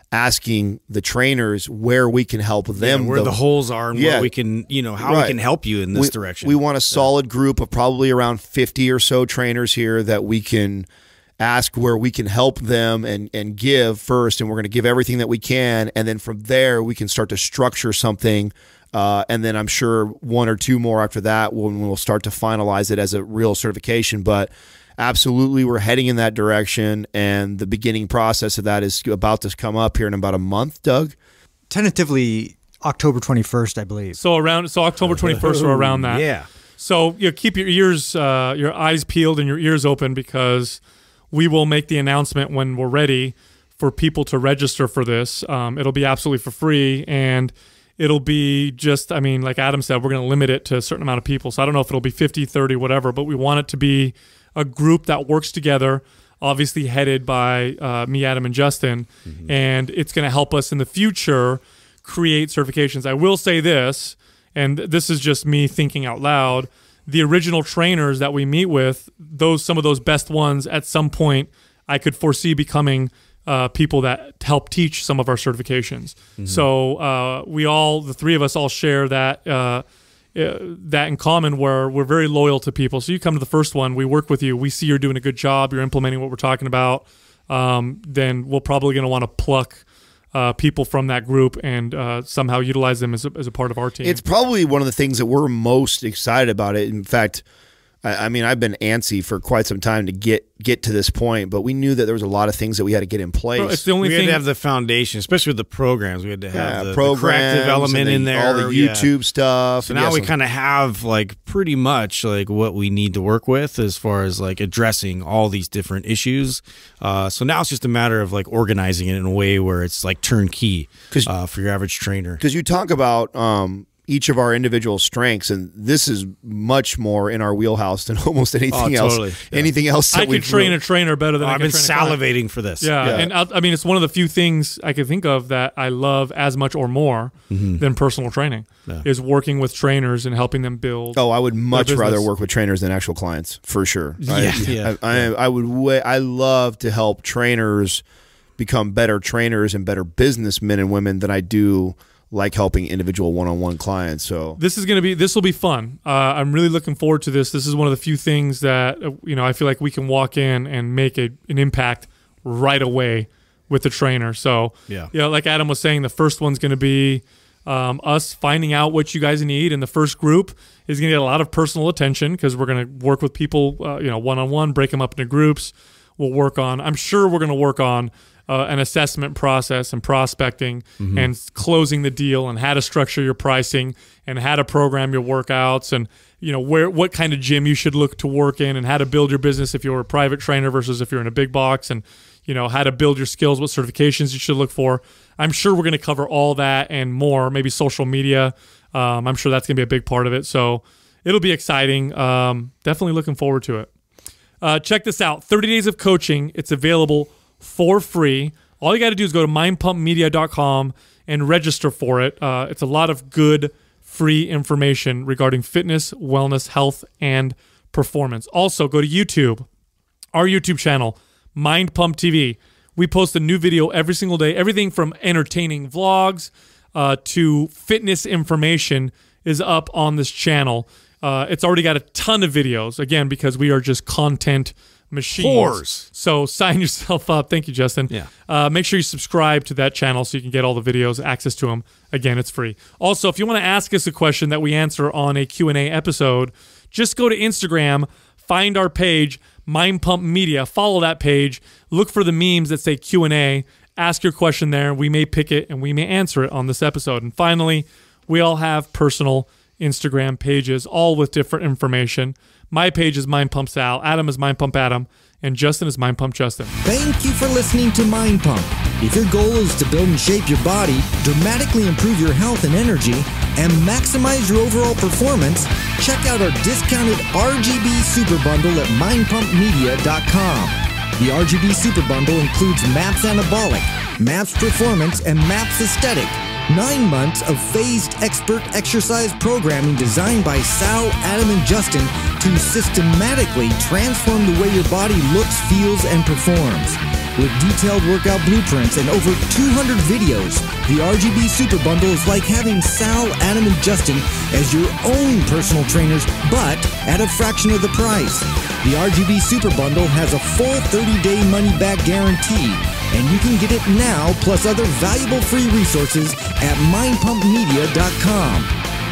asking the trainers where we can help them, Yeah, where the- the holes are and Yeah. where we can, you know, how Right. we can help you in this we, direction. We want a solid group of probably around fifty or so trainers here that we can ask where we can help them and, and give first. And we're going to give everything that we can. And then from there, we can start to structure something. Uh, and then I'm sure one or two more after that when we'll start to finalize it as a real certification. But absolutely, we're heading in that direction, and the beginning process of that is about to come up here in about a month, Doug. Tentatively October twenty-first, I believe. So around so October twenty-first or around that. Yeah. So you know, keep your ears, uh, your eyes peeled and your ears open, because we will make the announcement when we're ready for people to register for this. Um, it'll be absolutely for free, and it'll be just, I mean, like Adam said, we're going to limit it to a certain amount of people. So I don't know if it'll be fifty, thirty, whatever, but we want it to be a group that works together, obviously headed by uh, me, Adam, and Justin, mm-hmm. and it's going to help us in the future create certifications. I will say this, and this is just me thinking out loud, the original trainers that we meet with, those some of those best ones at some point I could foresee becoming uh, people that help teach some of our certifications. Mm-hmm. So uh, we all, the three of us all share that uh, uh, that in common, where we're very loyal to people. So you come to the first one, we work with you, we see you're doing a good job, you're implementing what we're talking about, um, then we're probably going to want to pluck Uh, people from that group and uh, somehow utilize them as a, as a part of our team. It's probably one of the things that we're most excited about it. In fact, I, I mean, I've been antsy for quite some time to get get to this point, but we knew that there was a lot of things that we had to get in place. Bro, it's the only we thing. had to have the foundation, especially with the programs. We had to have Yeah, the, the programs corrective element and the- in there, all the yeah. YouTube stuff. So and now yeah, we some- kind of have like pretty much like what we need to work with as far as like addressing all these different issues. Uh, so now it's just a matter of like organizing it in a way where it's like turnkey uh, for your average trainer. Because you talk about um, each of our individual strengths, and this is much more in our wheelhouse than almost anything Oh, else. totally. Yeah. Anything else that I can we've train really- a trainer better than Oh, I I've can been train a client. salivating for this. Yeah, Yeah. and I, I mean, it's one of the few things I can think of that I love as much or more Mm-hmm. than personal training, Yeah. is working with trainers and helping them build. Oh, I would much business. rather work with trainers than actual clients, for sure. I, Yeah, yeah, I, I, I would. Way, I love to help trainers become better trainers and better businessmen and women than I do like helping individual one-on-one clients. So This is gonna be. This will be fun. Uh, I'm really looking forward to this. This is one of the few things that uh, you know I feel like we can walk in and make a, an impact right away with the trainer. So Yeah. yeah, like Adam was saying, the first one's going to be um, us finding out what you guys need, and the first group is going to get a lot of personal attention because we're going to work with people, uh, you know, one-on-one, break them up into groups. We'll work on. I'm sure we're going to work on uh, an assessment process and prospecting Mm-hmm. and closing the deal and how to structure your pricing and how to program your workouts and you know where what kind of gym you should look to work in and how to build your business if you're a private trainer versus if you're in a big box, and you know how to build your skills, what certifications you should look for. I'm sure we're going to cover all that and more. Maybe social media. Um, I'm sure that's going to be a big part of it. So it'll be exciting. Um, definitely looking forward to it. Uh, check this out. thirty days of coaching. It's available for free. All you got to do is go to mind pump media dot com and register for it. Uh, it's a lot of good free information regarding fitness, wellness, health, and performance. Also, go to YouTube, our YouTube channel, Mind Pump T V. We post a new video every single day. Everything from entertaining vlogs uh, to fitness information is up on this channel. Uh, it's already got a ton of videos, again, because we are just content machines. Whores. So sign yourself up. Thank you, Justin. Yeah. Uh, make sure you subscribe to that channel so you can get all the videos, access to them. Again, it's free. Also, if you want to ask us a question that we answer on a Q and A episode, just go to Instagram, find our page, Mind Pump Media, follow that page, look for the memes that say Q and A, ask your question there. We may pick it and we may answer it on this episode. And finally, we all have personal Instagram pages, all with different information. My page is Mind Pump Sal, Adam is Mind Pump Adam, and Justin is Mind Pump Justin. Thank you for listening to Mind Pump. If your goal is to build and shape your body, dramatically improve your health and energy, and maximize your overall performance, check out our discounted R G B Super Bundle at mind pump media dot com. The R G B Super Bundle includes MAPS Anabolic, MAPS Performance, and MAPS Aesthetic. Nine months of phased expert exercise programming designed by Sal, Adam, and Justin to systematically transform the way your body looks, feels, and performs. With detailed workout blueprints and over two hundred videos, the R G B Super Bundle is like having Sal, Adam, and Justin as your own personal trainers, but at a fraction of the price. The R G B Super Bundle has a full thirty-day money-back guarantee, and you can get it now plus other valuable free resources at mind pump media dot com.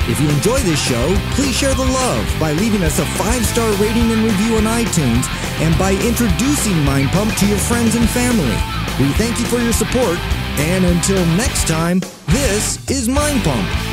If you enjoy this show, please share the love by leaving us a five-star rating and review on iTunes and by introducing Mind Pump to your friends and family. We thank you for your support, and until next time, this is Mind Pump.